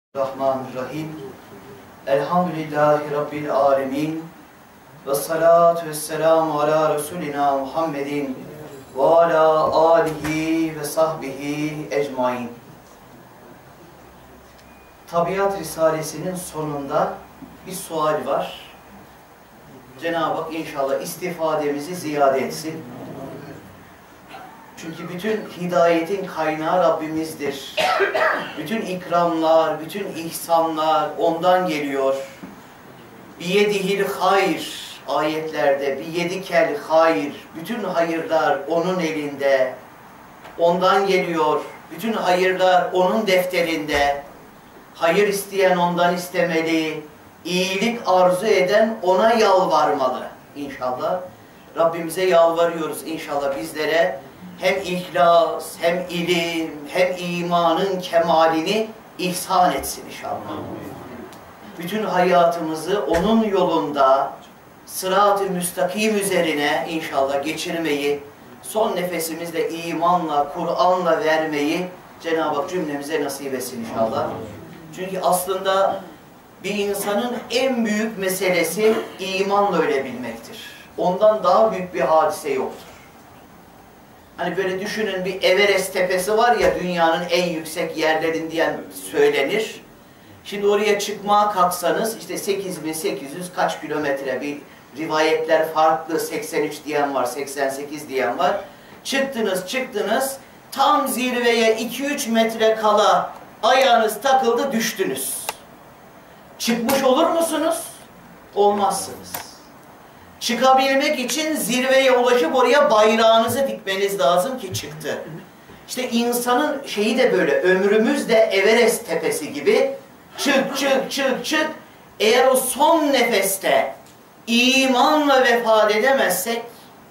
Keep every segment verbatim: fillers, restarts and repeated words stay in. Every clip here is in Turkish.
Bismillahirrahmanirrahim. Elhamdülillahi Rabbil alemin. Ve salatu ve selamu ala Resulina Muhammedin ve ala alihi ve sahbihi ecmain. Tabiat Risalesi'nin sonunda bir sual var. Cenab-ı Hak inşallah istifademizi ziyade etsin. Çünkü bütün hidayetin kaynağı Rabbimizdir. Bütün ikramlar, bütün ihsanlar ondan geliyor. Biyedihil hayr ayetlerde, biyedikel hayr, bütün hayırlar onun elinde. Ondan geliyor. Bütün hayırlar onun defterinde. Hayır isteyen ondan istemeli. İyilik arzu eden ona yalvarmalı. İnşallah. Rabbimize yalvarıyoruz inşallah bizlere. Hem ihlas, hem ilim, hem imanın kemalini ihsan etsin inşallah. Bütün hayatımızı onun yolunda, sırat-ı müstakim üzerine inşallah geçirmeyi, son nefesimizde imanla, Kur'an'la vermeyi Cenab-ı Hak cümlemize nasip etsin inşallah. Çünkü aslında bir insanın en büyük meselesi imanla ölebilmektir. Ondan daha büyük bir hadise yoktur. Hani böyle düşünün, bir Everest tepesi var ya, dünyanın en yüksek yerlerinden söylenir. Şimdi oraya çıkmaya kalksanız işte sekiz bin sekiz yüz kaç kilometre, bir rivayetler farklı, seksen üç diyen var, seksen sekiz diyen var. Çıktınız çıktınız tam zirveye iki üç metre kala ayağınız takıldı, düştünüz. Çıkmış olur musunuz? Olmazsınız. Çıkabilmek için zirveye ulaşıp oraya bayrağınızı dikmeniz lazım ki çıktı. İşte insanın şeyi de böyle, ömrümüz de Everest tepesi gibi. Çık çık çık çık. Eğer o son nefeste imanla vefat edemezsek,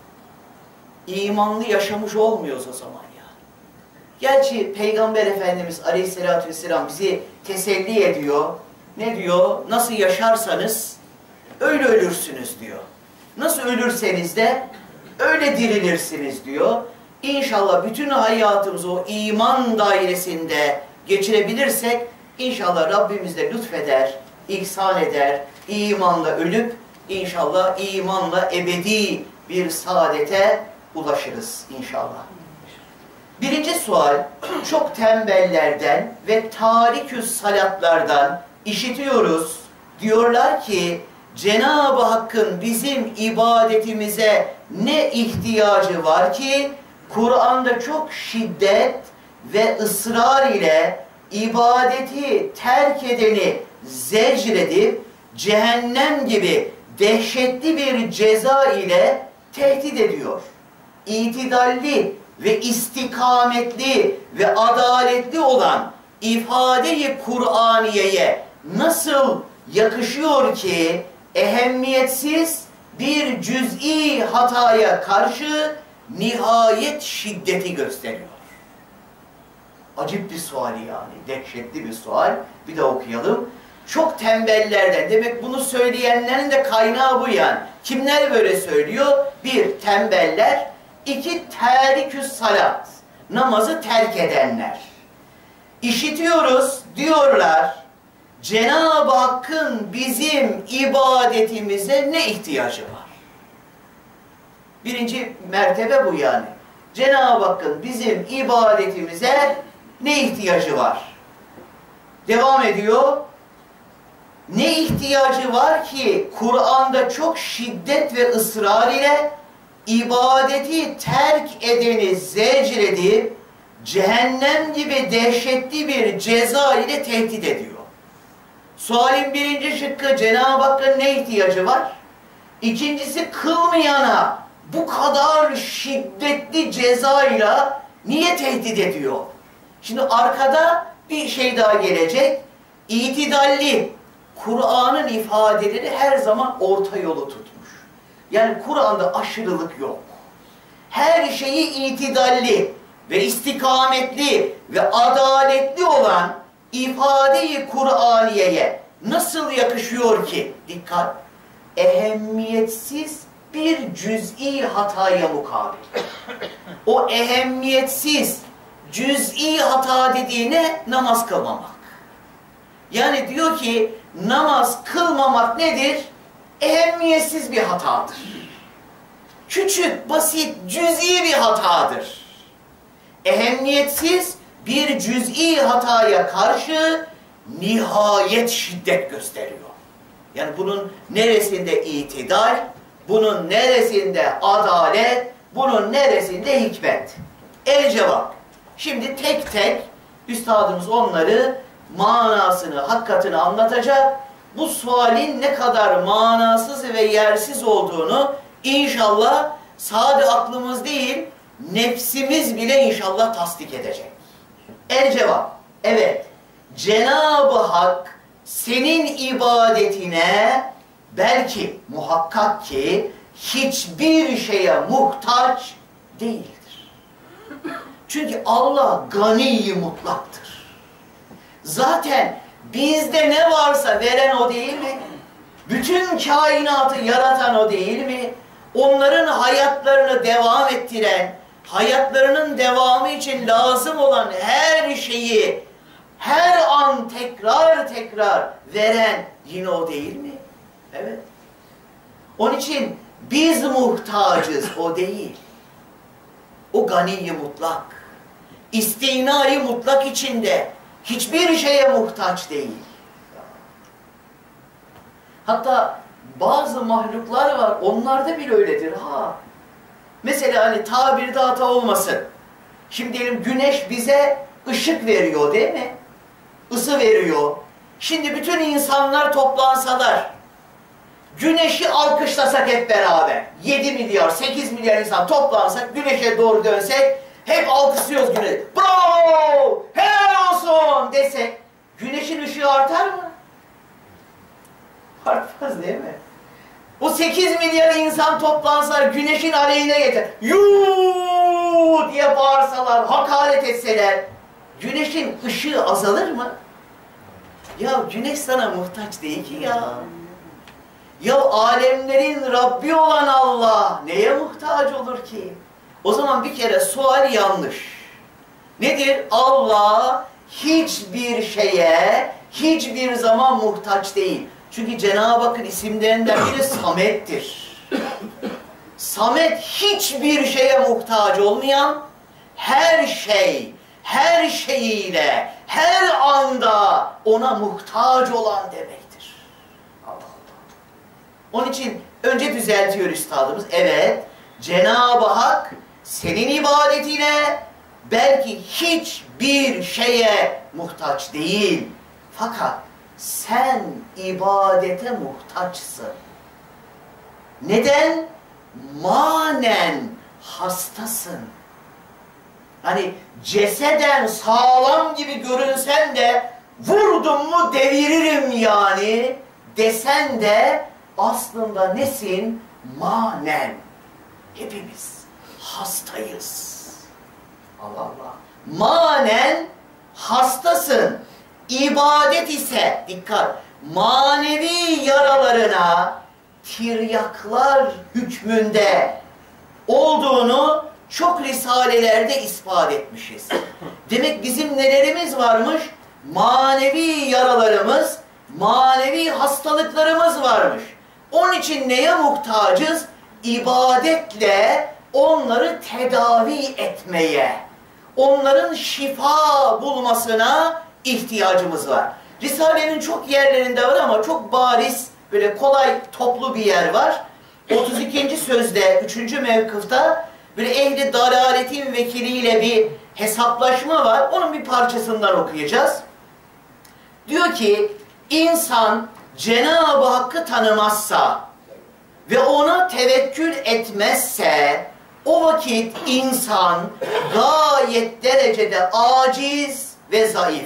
imanlı yaşamış olmuyoruz o zaman ya. Gerçi Peygamber Efendimiz Aleyhisselatü Vesselam bizi teselli ediyor. Ne diyor? Nasıl yaşarsanız öyle ölürsünüz diyor. Nasıl ölürseniz de öyle dirilirsiniz diyor. İnşallah bütün hayatımızı o iman dairesinde geçirebilirsek inşallah Rabbimiz de lütfeder, ihsan eder, imanla ölüp inşallah imanla ebedi bir saadete ulaşırız inşallah. Birinci sual, çok tembellerden ve tariküs salatlardan işitiyoruz. Diyorlar ki Cenab-ı Hakk'ın bizim ibadetimize ne ihtiyacı var ki Kur'an'da çok şiddet ve ısrar ile ibadeti terk edeni zecredip cehennem gibi dehşetli bir ceza ile tehdit ediyor. İtidalli ve istikametli ve adaletli olan ifade-i Kur'aniye'ye nasıl yakışıyor ki ehemmiyetsiz bir cüz'i hataya karşı nihayet şiddeti gösteriyor. Acip bir sual yani, dehşetli bir sual. Bir de okuyalım. Çok tembellerden, demek bunu söyleyenlerin de kaynağı bu yani. Kimler böyle söylüyor? Bir, tembeller. İki, teriküs salat. Namazı terk edenler. İşitiyoruz, diyorlar. Cenab-ı Hakk'ın bizim ibadetimize ne ihtiyacı var? Birinci mertebe bu yani. Cenab-ı Hakk'ın bizim ibadetimize ne ihtiyacı var? Devam ediyor. Ne ihtiyacı var ki Kur'an'da çok şiddet ve ısrar ile ibadeti terk edeni zecredip cehennem gibi dehşetli bir ceza ile tehdit ediyor. Sualin birinci şıkkı, Cenab-ı Hakk'ın ne ihtiyacı var? İkincisi, kılmayana bu kadar şiddetli cezayla niye tehdit ediyor? Şimdi arkada bir şey daha gelecek. İtidalli, Kur'an'ın ifadeleri her zaman orta yolu tutmuş. Yani Kur'an'da aşırılık yok. Her şeyi itidalli ve istikametli ve adaletli olan ifade-i Kur'aniye'ye nasıl yakışıyor ki? Dikkat! Ehemmiyetsiz bir cüz'i hataya mukabil. O ehemmiyetsiz cüz'i hata dediğine namaz kılmamak. Yani diyor ki namaz kılmamak nedir? Ehemmiyetsiz bir hatadır. Küçük, basit, cüz'i bir hatadır. Ehemmiyetsiz bir cüz'i hataya karşı nihayet şiddet gösteriyor. Yani bunun neresinde itidal, bunun neresinde adalet, bunun neresinde hikmet? El cevap. Şimdi tek tek üstadımız onları manasını, hakikatini anlatacak. Bu sualin ne kadar manasız ve yersiz olduğunu inşallah sadece aklımız değil, nefsimiz bile inşallah tasdik edecek. El cevap. Evet. Cenab-ı Hak senin ibadetine belki muhakkak ki hiçbir şeye muhtaç değildir. Çünkü Allah gani mutlaktır. Zaten bizde ne varsa veren o değil mi? Bütün kainatı yaratan o değil mi? Onların hayatlarını devam ettiren, hayatlarının devamı için lazım olan her şeyi her an tekrar tekrar veren yine o değil mi? Evet. Onun için biz muhtacız, o değil. O gani mutlak. İstinai mutlak içinde hiçbir şeye muhtaç değil. Hatta bazı mahluklar var, onlar da bile öyledir ha. Mesela hani tabirde hata olmasın. Şimdi diyelim güneş bize ışık veriyor değil mi? Isı veriyor. Şimdi bütün insanlar toplansalar, güneşi alkışlasak hep beraber, yedi milyar, sekiz milyar insan toplansak, güneşe doğru dönsek, hep alkışlıyoruz güneşi. Bravo! Helal olsun! Desek, güneşin ışığı artar mı? Artmaz değil mi? Bu sekiz milyar insan toplansalar, güneşin aleyhine yeter. Yuuu diye bağırsalar, hakaret etseler, güneşin ışığı azalır mı? Ya güneş sana muhtaç değil ki ya. Ya alemlerin Rabbi olan Allah neye muhtaç olur ki? O zaman bir kere sual yanlış. Nedir? Allah hiçbir şeye, hiçbir zaman muhtaç değil. Çünkü Cenab-ı Hakk'ın isimlerinden biri Samet'tir. Samet hiçbir şeye muhtaç olmayan, her şey, her şeyiyle, her anda ona muhtaç olan demektir. Allah Allah. Onun için önce düzeltiyor üstadımız. Evet, Cenab-ı Hak senin ibadetine belki hiçbir şeye muhtaç değil. Fakat sen ibadete muhtaçsın. Neden? Manen hastasın. Hani ceseden sağlam gibi görünsen de vurdum mu deviririm yani desen de aslında nesin? Manen. Hepimiz hastayız. Allah Allah. Manen hastasın. İbadet ise, dikkat, manevi yaralarına tiryaklar hükmünde olduğunu çok risalelerde ispat etmişiz. Demek bizim nelerimiz varmış? Manevi yaralarımız, manevi hastalıklarımız varmış. Onun için neye muhtacız? İbadetle onları tedavi etmeye, onların şifa bulmasına ihtiyacımız var. Risalenin çok yerlerinde var ama çok bariz, böyle kolay toplu bir yer var. otuz ikinci sözde, üçüncü mevkıfta böyle ehli dalaletin vekiliyle bir hesaplaşma var. Onun bir parçasından okuyacağız. Diyor ki, insan Cenab-ı Hakk'ı tanımazsa ve ona tevekkül etmezse, o vakit insan gayet derecede aciz ve zayıf,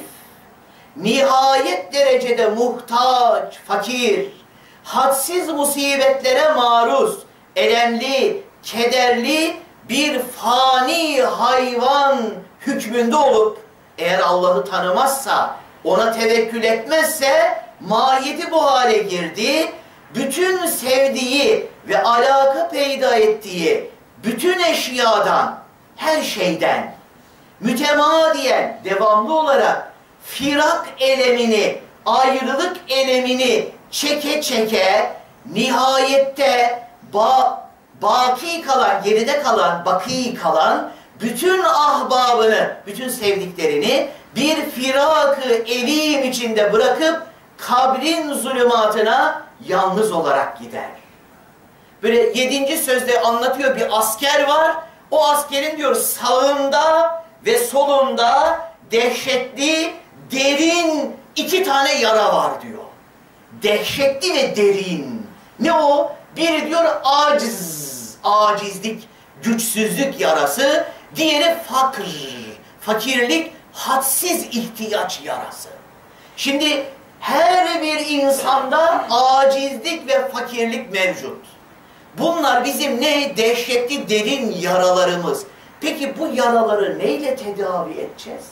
nihayet derecede muhtaç, fakir, hadsiz musibetlere maruz, elemli, kederli bir fani hayvan hükmünde olup, eğer Allah'ı tanımazsa, ona tevekkül etmezse, mahiyeti bu hale girdi, bütün sevdiği ve alaka peyda ettiği bütün eşyadan, her şeyden mütemadiyen, devamlı olarak firak elemini ayrılık elemini çeke çeke nihayette ba baki kalan, geride kalan, baki kalan bütün ahbabını, bütün sevdiklerini bir firak-ı elim içinde bırakıp kabrin zulümatına yalnız olarak gider. Böyle yedinci sözde anlatıyor, bir asker var. O askerin diyor sağında ve solunda dehşetli, derin iki tane yara var diyor. Dehşetli ve derin. Ne o? Biri diyor aciz, acizlik, güçsüzlük yarası. Diğeri fakr, fakirlik, hadsiz ihtiyaç yarası. Şimdi her bir insanda acizlik ve fakirlik mevcut. Bunlar bizim ne? Dehşetli derin yaralarımız. Peki bu yaraları neyle tedavi edeceğiz?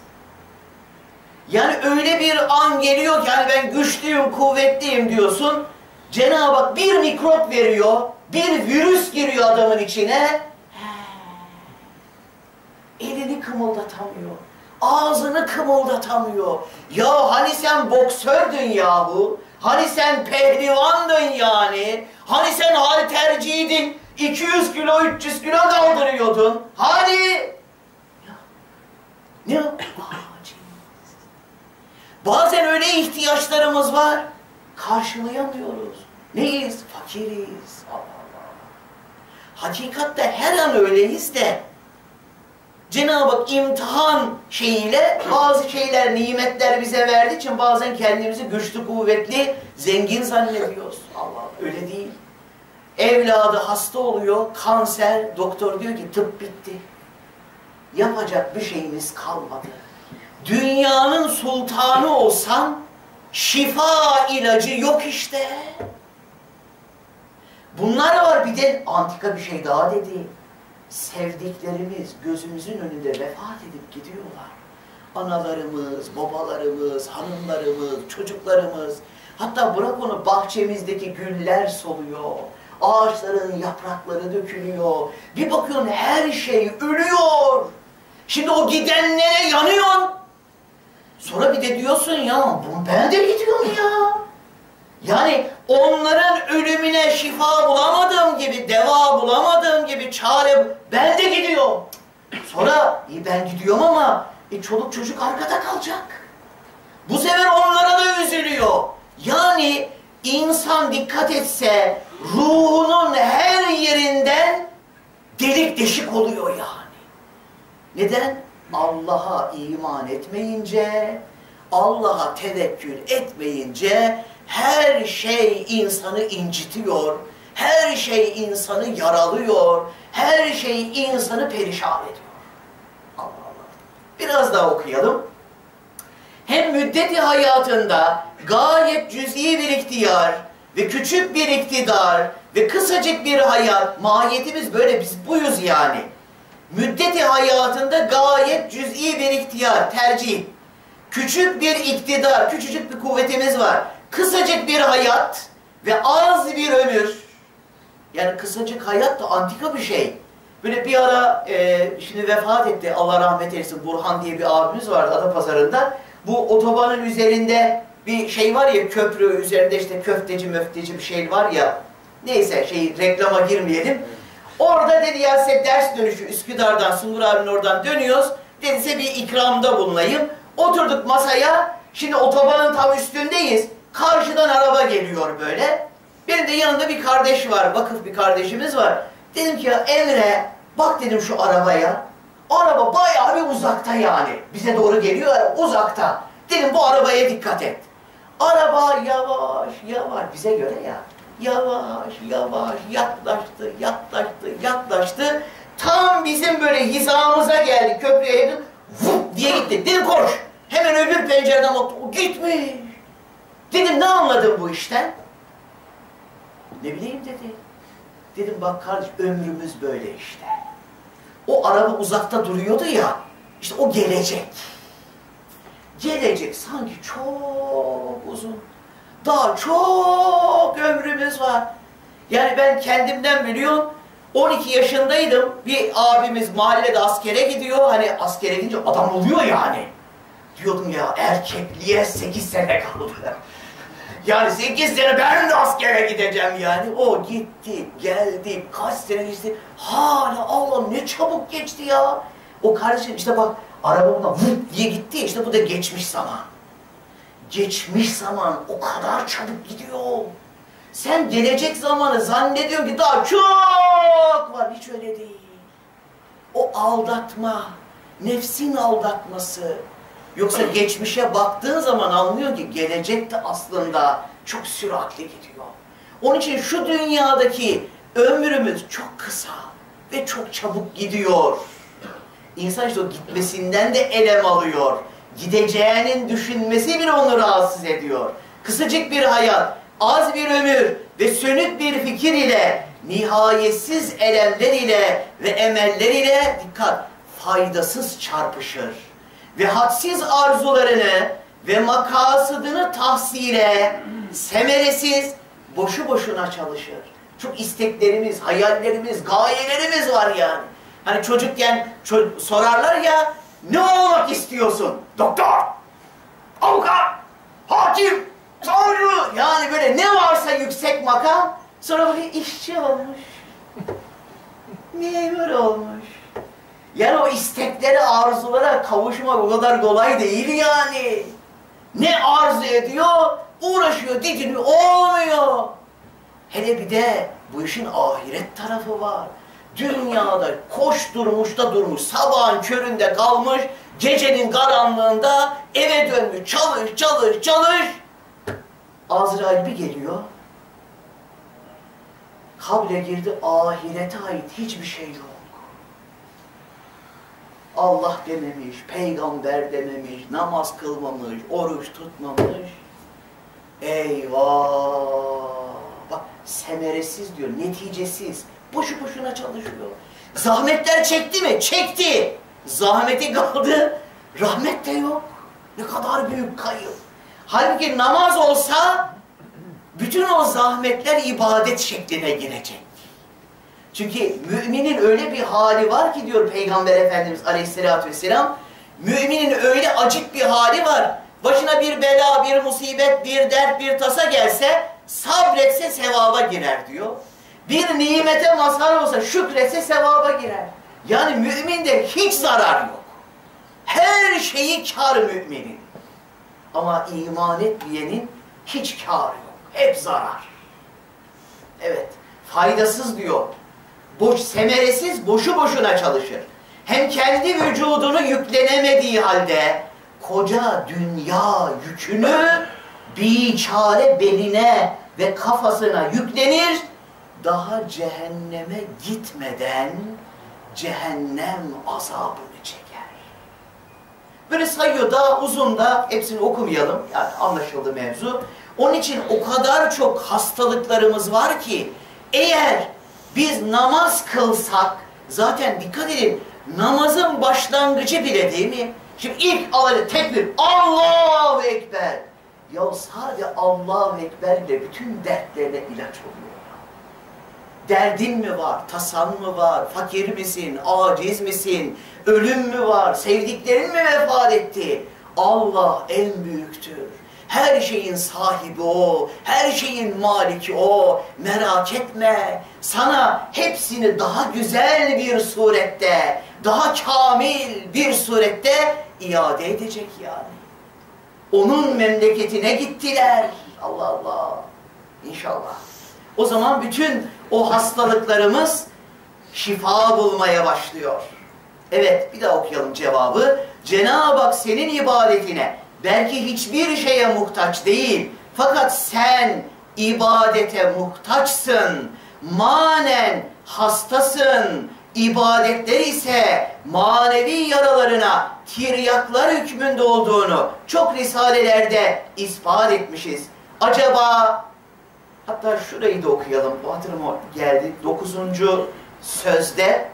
Yani öyle bir an geliyor ki hani ben güçlüyüm, kuvvetliyim diyorsun. Cenab-ı Hak bir mikrop veriyor, bir virüs giriyor adamın içine. Elini kımıldatamıyor, ağzını kımıldatamıyor. Ya hani sen boksördün yahu, hani sen pehlivandın yani, hani sen halterciydin, iki yüz kilo, üç yüz kilo kaldırıyordun. Hani? Ya, ne? Bazen öyle ihtiyaçlarımız var, karşılayamıyoruz. Neyiz? Fakiriz. Allah Allah. Hakikatte her an öyleyiz de, Cenab-ı Hak imtihan şeyiyle bazı şeyler, nimetler bize verdiği için bazen kendimizi güçlü, kuvvetli, zengin zannediyoruz. Allah öyle değil. Evladı hasta oluyor, kanser, doktor diyor ki tıp bitti. Yapacak bir şeyimiz kalmadı. Dünyanın sultanı olsan şifa ilacı yok işte. Bunlar var, bir de antika bir şey daha dedi. Sevdiklerimiz gözümüzün önünde vefat edip gidiyorlar. Analarımız, babalarımız, hanımlarımız, çocuklarımız. Hatta bırak onu, bahçemizdeki güller soluyor. Ağaçların yaprakları dökülüyor. Bir bakıyorsun her şey ölüyor. Şimdi o gidenlere yanıyorsun. Sonra bir de diyorsun ya ben de gidiyorum ya. Yani onların ölümüne şifa bulamadığım gibi, deva bulamadığım gibi, çare ben de gidiyorum. Sonra e, ben gidiyorum ama e, çoluk çocuk arkada kalacak. Bu sefer onlara da üzülüyor. Yani insan dikkat etse ruhunun her yerinden delik deşik oluyor yani. Neden? Allah'a iman etmeyince, Allah'a tevekkül etmeyince her şey insanı incitiyor, her şey insanı yaralıyor, her şey insanı perişan ediyor. Allah Allah. Biraz daha okuyalım. Hem müddeti hayatında gayet cüz'i bir ihtiyar ve küçük bir iktidar ve kısacık bir hayat, mahiyetimiz böyle, biz buyuz yani. Müddeti hayatında gayet cüz'i bir ihtiyar, tercih, küçük bir iktidar, küçücük bir kuvvetimiz var. Kısacık bir hayat ve az bir ömür. Yani kısacık hayat da antika bir şey. Böyle bir ara, e, şimdi vefat etti, Allah rahmet eylesin, Burhan diye bir abimiz vardı Adapazarı'nda. Bu otobanın üzerinde bir şey var ya, köprü üzerinde işte köfteci möfteci bir şey var ya. Neyse, şey, reklama girmeyelim. Orada dedi ya size ders dönüşü Üsküdar'dan, Sungur abinin oradan dönüyoruz. Dedi size bir ikramda bulunayım. Oturduk masaya, şimdi otobanın tam üstündeyiz. Karşıdan araba geliyor böyle. Benim de yanında bir kardeş var, vakıf bir kardeşimiz var. Dedim ki ya Emre, bak dedim şu arabaya. Araba bayağı bir uzakta yani. Bize doğru geliyor, uzakta. Dedim bu arabaya dikkat et. Araba yavaş yavaş, bize göre ya. Yavaş yavaş yaklaştı, yaklaştı, yaklaştı. Tam bizim böyle hizamıza geldi, köprüye vup diye gitti. Dedim koş. Hemen öbür pencereden baktı. O gitmiş. Dedim ne anladın bu işten? Ne bileyim dedi. Dedim bak kardeş, ömrümüz böyle işte. O araba uzakta duruyordu ya, işte o gelecek. Gelecek sanki çok uzun. Daha çok ömrümüz var. Yani ben kendimden biliyorum, on iki yaşındaydım. Bir abimiz mahallede askere gidiyor. Hani askere gidince adam oluyor yani. Diyordum ya erkekliğe sekiz sene kaldı. Yani sekiz sene ben de askere gideceğim yani. O gitti, geldi, kaç sene geçti. Hala Allah'ım ne çabuk geçti ya. O kardeşim işte bak arabamda vırt diye gitti, işte bu da geçmiş zaman. Geçmiş zaman o kadar çabuk gidiyor. Sen gelecek zamanı zannediyorsun ki daha çok var. Hiç öyle değil. O aldatma, nefsin aldatması. Yoksa geçmişe baktığın zaman anlıyorsun ki gelecek de aslında çok süratli gidiyor. Onun için şu dünyadaki ömrümüz çok kısa ve çok çabuk gidiyor. İnsan işte o gitmesinden de elem alıyor. Gideceğinin düşünmesi bile onu rahatsız ediyor. Kısacık bir hayat, az bir ömür ve sönük bir fikir ile, nihayetsiz elemler ile ve emeller ile dikkat, faydasız çarpışır. Ve hadsiz arzularını ve makasıdını tahsile, semeresiz, boşu boşuna çalışır. Çok isteklerimiz, hayallerimiz, gayelerimiz var yani. Hani çocukken ço sorarlar ya, ne olmak istiyorsun? Doktor, avukat, hakim, savcı, yani böyle ne varsa yüksek makam. Sonra böyle işçi olmuş, memur olmuş. Yani o isteklere, arzulara kavuşmak o kadar kolay değil yani. Ne arzu ediyor, uğraşıyor, didiniyor, olmuyor. Hele bir de bu işin ahiret tarafı var. Dünyada koşturmuş da durmuş, sabahın köründe kalmış, gecenin karanlığında eve dönmüş, çalış, çalış, çalış. Azrail bir geliyor, kabre girdi, ahirete ait hiçbir şey yok. Allah dememiş, peygamber dememiş, namaz kılmamış, oruç tutmamış. Eyvah! Bak semeresiz diyor, neticesiz. Boşu boşuna çalışıyor. Zahmetler çekti mi? Çekti. Zahmeti kaldı, rahmet de yok. Ne kadar büyük kayıp. Halbuki namaz olsa, bütün o zahmetler ibadet şekline girecek. Çünkü müminin öyle bir hali var ki diyor Peygamber Efendimiz Aleyhisselatü Vesselam, müminin öyle acık bir hali var. Başına bir bela, bir musibet, bir dert, bir tasa gelse, sabretse sevaba girer diyor. Bir nimete mazhar olsa şükretse sevaba girer. Yani müminde hiç zarar yok. Her şeyi kâr müminin. Ama iman etmeyenin hiç kârı yok. Hep zarar. Evet, faydasız diyor. Boş, semeresiz, boşu boşuna çalışır. Hem kendi vücudunu yüklenemediği halde koca dünya yükünü biçare beline ve kafasına yüklenir, daha cehenneme gitmeden cehennem azabını çeker. Böyle sayıyor, daha uzun da hepsini okumayalım, yani anlaşıldı mevzu. Onun için o kadar çok hastalıklarımız var ki, eğer biz namaz kılsak, zaten dikkat edin, namazın başlangıcı bile değil mi? Şimdi ilk alalım tekbir, Allahu Ekber. Ya sadece Allahu Ekber ile bütün dertlerine ilaç oluyor. Derdin mi var, tasan mı var, fakir misin, aciz misin, ölüm mü var, sevdiklerin mi vefat etti? Allah en büyüktür. Her şeyin sahibi O, her şeyin maliki O. Merak etme, sana hepsini daha güzel bir surette, daha kamil bir surette iade edecek yani. Onun memleketine gittiler. Allah Allah. İnşallah. O zaman bütün o hastalıklarımız şifa bulmaya başlıyor. Evet, bir daha okuyalım cevabı. Cenab-ı Hak senin ibadetine belki hiçbir şeye muhtaç değil. Fakat sen ibadete muhtaçsın. Manen hastasın. İbadetler ise manevi yaralarına tiryaklar hükmünde olduğunu çok risalelerde ispat etmişiz. Acaba, hatta şurayı da okuyalım, bu hatırıma geldi. Dokuzuncu sözde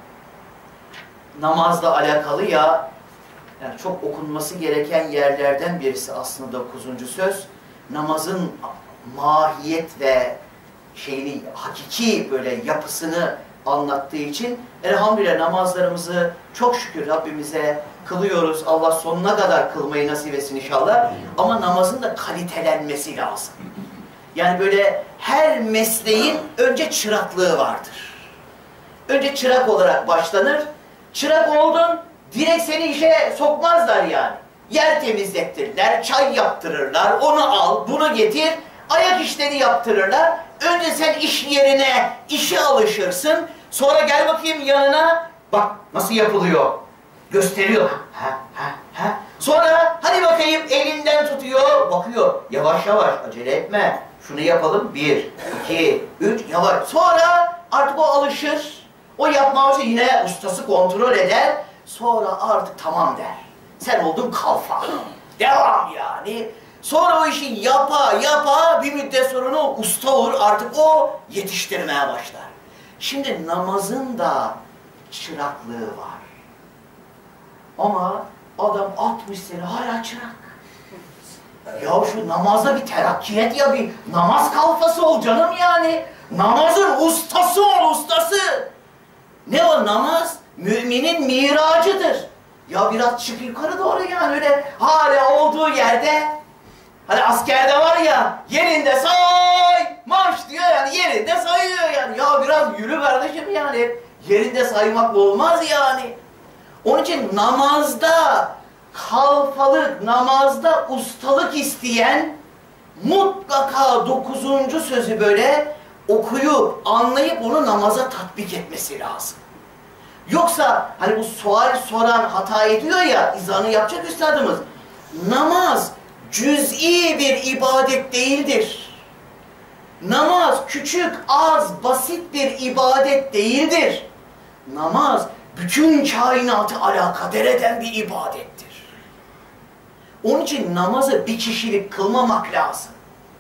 namazla alakalı ya, yani çok okunması gereken yerlerden birisi aslında dokuzuncu söz. Namazın mahiyet ve şeyini, hakiki böyle yapısını anlattığı için elhamdülillah namazlarımızı çok şükür Rabbimize kılıyoruz. Allah sonuna kadar kılmayı nasip etsin inşallah. Ama namazın da kalitelenmesi lazım. Yani böyle her mesleğin önce çıraklığı vardır. Önce çırak olarak başlanır. Çırak oldun, direkt seni işe sokmazlar yani. Yer temizlettirirler, çay yaptırırlar, onu al, bunu getir, ayak işleri yaptırırlar. Önce sen iş yerine, işe alışırsın. Sonra gel bakayım yanına, bak nasıl yapılıyor. Gösteriyor. Ha, ha, ha. Sonra hadi bakayım elinden tutuyor, bakıyor. Yavaş yavaş, acele etme. Şunu yapalım. Bir, iki, üç, yavaş. Sonra artık o alışır. O yapmazsa yine ustası kontrol eder. Sonra artık tamam der. Sen oldun kalfa. Devam yani. Sonra o işi yapa yapa bir müddet sonra o usta olur. Artık o yetiştirmeye başlar. Şimdi namazın da çıraklığı var. Ama adam altmış sene hala çırak. Ya şu namazda bir terakkiyet ya, bir namaz kalfası ol canım yani. Namazın ustası ol, ustası. Ne o namaz? Müminin miracıdır. Ya biraz çık yukarı doğru yani, öyle hala olduğu yerde. Hani askerde var ya, yerinde say, marş diyor yani, yerinde sayıyor yani. Ya biraz yürü kardeşim yani, yerinde saymakla olmaz yani. Onun için namazda kalfalık, namazda ustalık isteyen mutlaka dokuzuncu sözü böyle okuyup, anlayıp onu namaza tatbik etmesi lazım. Yoksa hani bu sual soran hata ediyor ya, izahını yapacak üstadımız. Namaz cüz'i bir ibadet değildir. Namaz küçük, az, basit bir ibadet değildir. Namaz bütün kainatı alakadar eden bir ibadettir. Onun için namazı bir kişilik kılmamak lazım.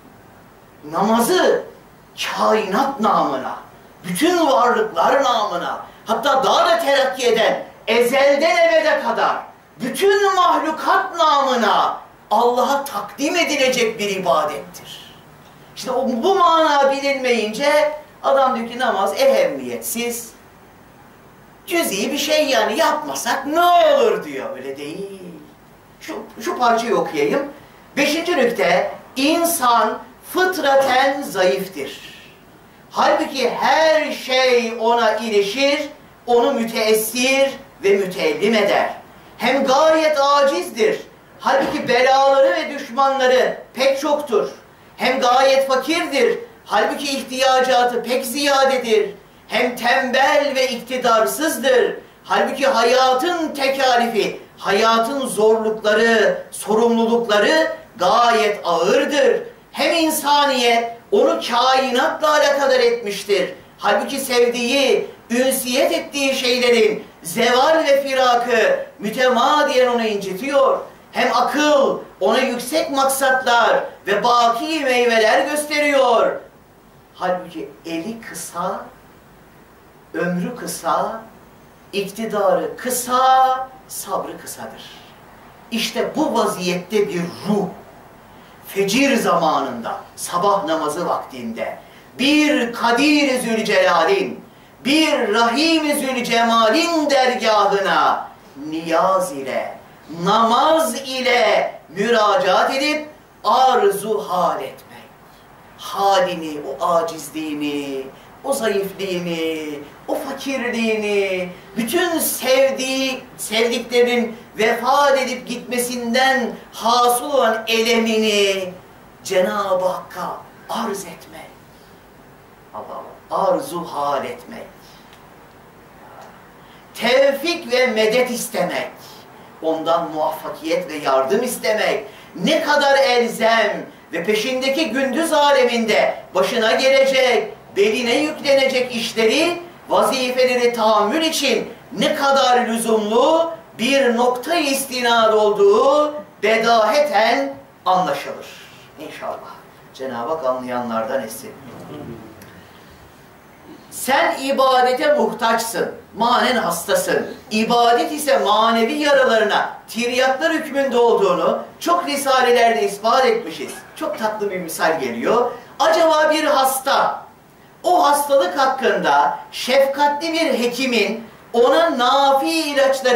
Namazı kainat namına, bütün varlıklar namına, hatta daha da terakki eden ezelden ebede kadar bütün mahlukat namına Allah'a takdim edilecek bir ibadettir. İşte o, bu mana bilinmeyince adam diyor ki namaz ehemmiyetsiz, cüz'i bir şey yani, yapmasak ne olur diyor. Öyle değil. Şu, şu parçayı okuyayım. Beşinci nükte, insan fıtraten zayıftır. Halbuki her şey ona ilişir, onu müteessir ve müteellim eder. Hem gayet acizdir. Halbuki belaları ve düşmanları pek çoktur. Hem gayet fakirdir. Halbuki ihtiyacatı pek ziyadedir. Hem tembel ve iktidarsızdır. Halbuki hayatın tekalifi, hayatın zorlukları, sorumlulukları gayet ağırdır. Hem insaniyet onu kainatla alakadar etmiştir. Halbuki sevdiği, ünsiyet ettiği şeylerin zeval ve firakı mütemadiyen onu incitiyor. Hem akıl ona yüksek maksatlar ve baki meyveler gösteriyor. Halbuki eli kısa, ömrü kısa, iktidarı kısa, sabrı kısadır. İşte bu vaziyette bir ruh, fecir zamanında, sabah namazı vaktinde, bir Kadir-i Zülcelal'in, bir Rahim-i Zülcemal'in dergahına niyaz ile, namaz ile müracaat edip arzu hal etmek. Halini, o acizliğini, o zayıfliğini, o fakirliğini, bütün sevdiği, sevdiklerin vefat edip gitmesinden hasıl olan elemini Cenab-ı Hakk'a arz etmek. Allah Allah, arzu hal etmek. Tevfik ve medet istemek. Ondan muvaffakiyet ve yardım istemek. Ne kadar elzem ve peşindeki gündüz aleminde başına gelecek, beline yüklenecek işleri, vazifeleri tahammül için ne kadar lüzumlu bir nokta istinad olduğu bedaheten anlaşılır. İnşallah. Cenab-ı Hak anlayanlardan etsin. Sen ibadete muhtaçsın, manen hastasın. İbadet ise manevi yaralarına tiryaklar hükmünde olduğunu çok risalelerde ispat etmişiz. Çok tatlı bir misal geliyor. Acaba bir hasta, o hastalık hakkında şefkatli bir hekimin ona nafi ilaçları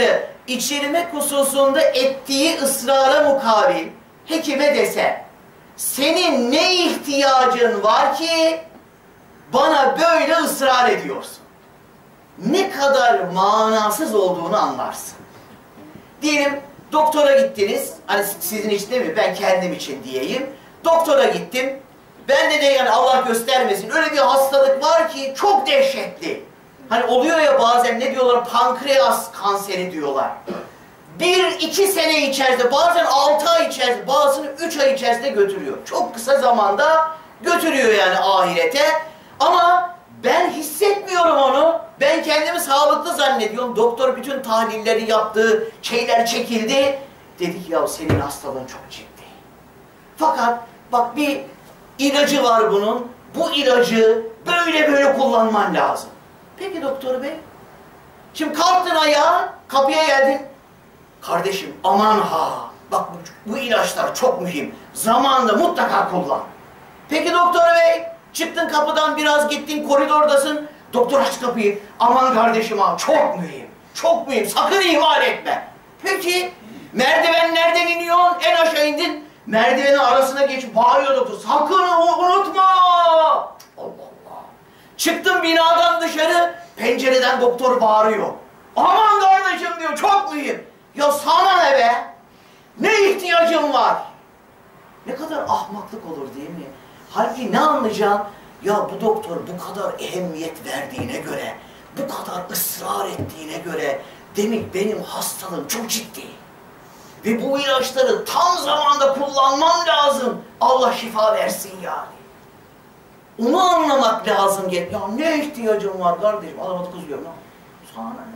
içirmek hususunda ettiği ısrara mukabil hekime dese, senin ne ihtiyacın var ki bana böyle ısrar ediyorsun? Ne kadar manasız olduğunu anlarsın. Diyelim doktora gittiniz, hani sizin için değil mi, ben kendim için diyeyim. Doktora gittim, bende de yani Allah göstermesin öyle bir hastalık var ki çok dehşetli. Hani oluyor ya bazen, ne diyorlar, pankreas kanseri diyorlar. Bir iki sene içerisinde, bazen altı ay içerisinde, bazısını üç ay içerisinde götürüyor. Çok kısa zamanda götürüyor yani ahirete. Ama ben hissetmiyorum onu. Ben kendimi sağlıklı zannediyorum. Doktor bütün tahlilleri yaptı, şeyler çekildi. Dedik ya senin hastalığın çok ciddi. Fakat bak bir ilacı var bunun. Bu ilacı böyle böyle kullanman lazım. Peki doktor bey. Şimdi kalktın ayağa, kapıya geldin. Kardeşim aman ha, bak bu, bu ilaçlar çok mühim. Zamanında mutlaka kullan. Peki doktor bey, çıktın kapıdan biraz gittin, koridordasın. Doktor aç kapıyı. Aman kardeşim ha, çok mühim. Çok mühim, sakın ihmal etme. Peki merdivenlerden iniyorsun, en aşağı indin. Merdivenin arasına geçip bağırıyor doktor. Sakın unutma. Allah Allah. Çıktın binadan dışarı, pencereden doktor bağırıyor. Aman kardeşim diyor, çok mühim. Ya sana ne be? Ne ihtiyacın var? Ne kadar ahmaklık olur değil mi? Halbuki ne anlayacaksın? Ya bu doktor bu kadar ehemmiyet verdiğine göre, bu kadar ısrar ettiğine göre demek benim hastalığım çok ciddi. Ve bu ilaçları tam zamanda kullanmam lazım. Allah şifa versin yani. Onu anlamak lazım. Ya ne ihtiyacım var kardeşim? Adamı kızıyor. Sana ne?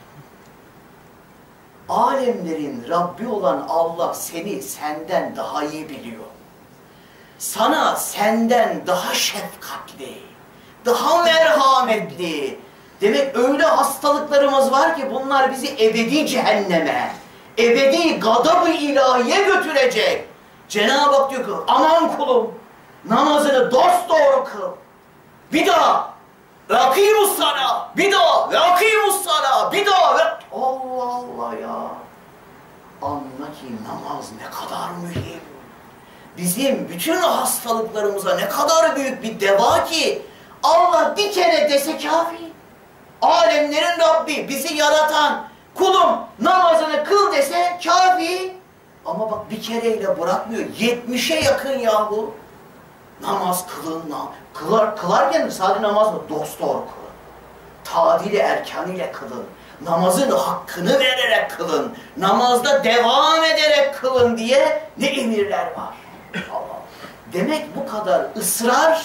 Alemlerin Rabbi olan Allah seni senden daha iyi biliyor. Sana senden daha şefkatli, daha merhametli. Demek öyle hastalıklarımız var ki bunlar bizi ebedi cehenneme, ebedi gadab-ı ilahiye götürecek. Cenab-ı Hak diyor ki aman kulum namazını dosdoğru kıl. Bir daha ve akimus sala, bir daha ve akimus sala, bir daha ve Allah Allah ya. Anla ki namaz ne kadar mühim. Bizim bütün hastalıklarımıza ne kadar büyük bir deva ki Allah bir kere dese kafi. Alemlerin Rabbi, bizi yaratan kulum namazını kıl dese kafi. Ama bak bir kereyle bırakmıyor. Yetmişe yakın yahu. Namaz kılın, kılar, kılarken sadece namaz mı? Dosdoğru kılın. Tadili erkanıyla kılın. Namazın hakkını vererek kılın. Namazda devam ederek kılın diye ne emirler var. Allah. Demek bu kadar ısrar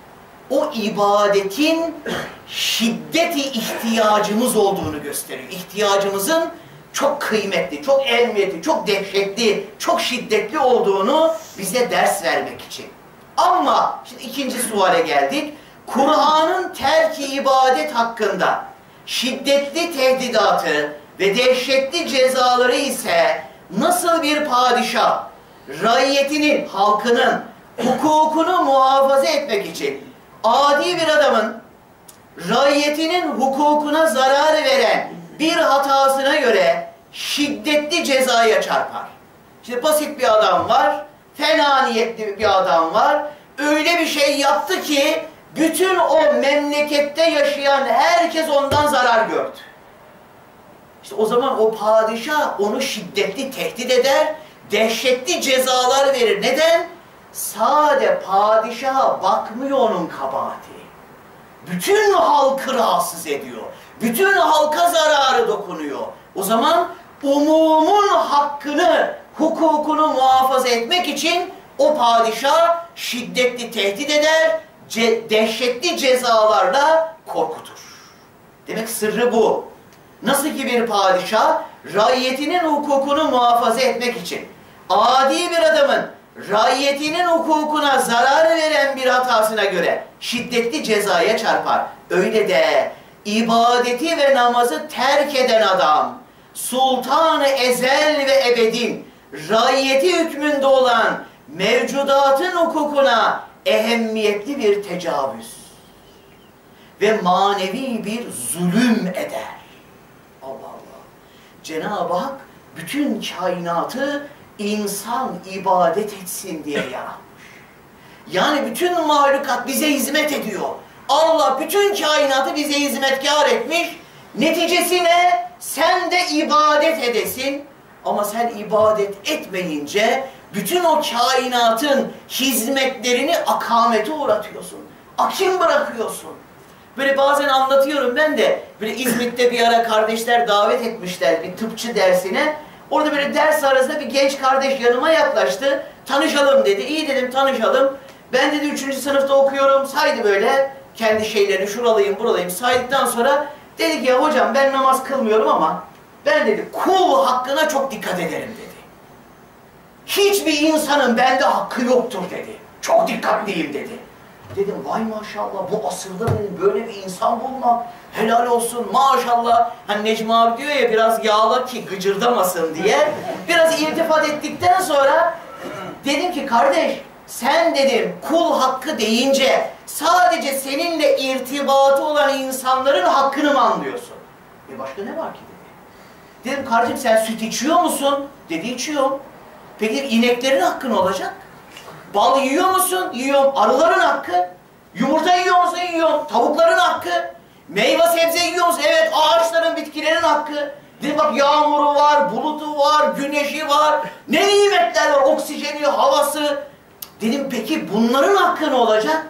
o ibadetin şiddeti ihtiyacımız olduğunu gösteriyor. İhtiyacımızın çok kıymetli, çok emniyetli, çok dehşetli, çok şiddetli olduğunu bize ders vermek için. Ama şimdi ikinci suale geldik. Kur'an'ın terk-i ibadet hakkında şiddetli tehdidatı ve dehşetli cezaları ise nasıl bir padişah raiyetinin, halkının hukukunu muhafaza etmek için adi bir adamın raiyetinin hukukuna zarar veren bir hatasına göre şiddetli cezaya çarpar. Şimdi basit bir adam var, fena niyetli bir adam var, öyle bir şey yaptı ki bütün o memlekette yaşayan herkes ondan zarar gördü. İşte o zaman o padişah onu şiddetli tehdit eder, dehşetli cezalar verir. Neden? Sade padişaha bakmıyor onun kabahati. Bütün halkı rahatsız ediyor. Bütün halka zararı dokunuyor. O zaman umumun hakkını, hukukunu muhafaza etmek için o padişah şiddetli tehdit eder, ce dehşetli cezalarla korkutur. Demek sırrı bu. Nasıl ki bir padişah raiyetinin hukukunu muhafaza etmek için adi bir adamın raiyetinin hukukuna zarar veren bir hatasına göre şiddetli cezaya çarpar. Öyle de ibadeti ve namazı terk eden adam sultan-ı ezel ve ebedin raiyeti hükmünde olan mevcudatın hukukuna ehemmiyetli bir tecavüz ve manevi bir zulüm eder. Allah Allah. Cenab-ı Hak bütün kainatı insan ibadet etsin diye yaratmış. Yani bütün mahlukat bize hizmet ediyor. Allah bütün kainatı bize hizmetkar etmiş. Neticesi ne? Sen de ibadet edesin. Ama sen ibadet etmeyince bütün o kainatın hizmetlerini akamete uğratıyorsun. Akim bırakıyorsun. Böyle bazen anlatıyorum ben de. Böyle İzmit'te bir ara kardeşler davet etmişler bir tıpçı dersine. Orada böyle ders arasında bir genç kardeş yanıma yaklaştı. Tanışalım dedi. İyi dedim, tanışalım. Ben dedi üçüncü sınıfta okuyorum. Saydı böyle kendi şeylerini, şuralıyım buralıyım saydıktan sonra dedi ki ya hocam ben namaz kılmıyorum ama ben dedi kul hakkına çok dikkat ederim dedi. Hiçbir insanın bende hakkı yoktur dedi. Çok dikkatliyim dedi. Dedim vay maşallah bu asırda dedim böyle bir insan bulmak helal olsun maşallah. Hani Necmi abi diyor ya biraz yağla ki gıcırdamasın diye. Biraz iltifat ettikten sonra dedim ki kardeş sen dedim kul hakkı deyince sadece seninle irtibatı olan insanların hakkını mı anlıyorsun? E başka ne var ki dedi. Dedim kardeşim sen süt içiyor musun? Dedi içiyorum. Peki ineklerin hakkı ne olacak? Bal yiyor musun? Yiyorum. Arıların hakkı. Yumurta yiyor musun? Yiyorum. Tavukların hakkı. Meyve sebze yiyor musun? Evet. Ağaçların, bitkilerin hakkı. Dedim bak yağmuru var, bulutu var, güneşi var. Ne nimetler var? Oksijeni, havası. Dedim peki bunların hakkı ne olacak?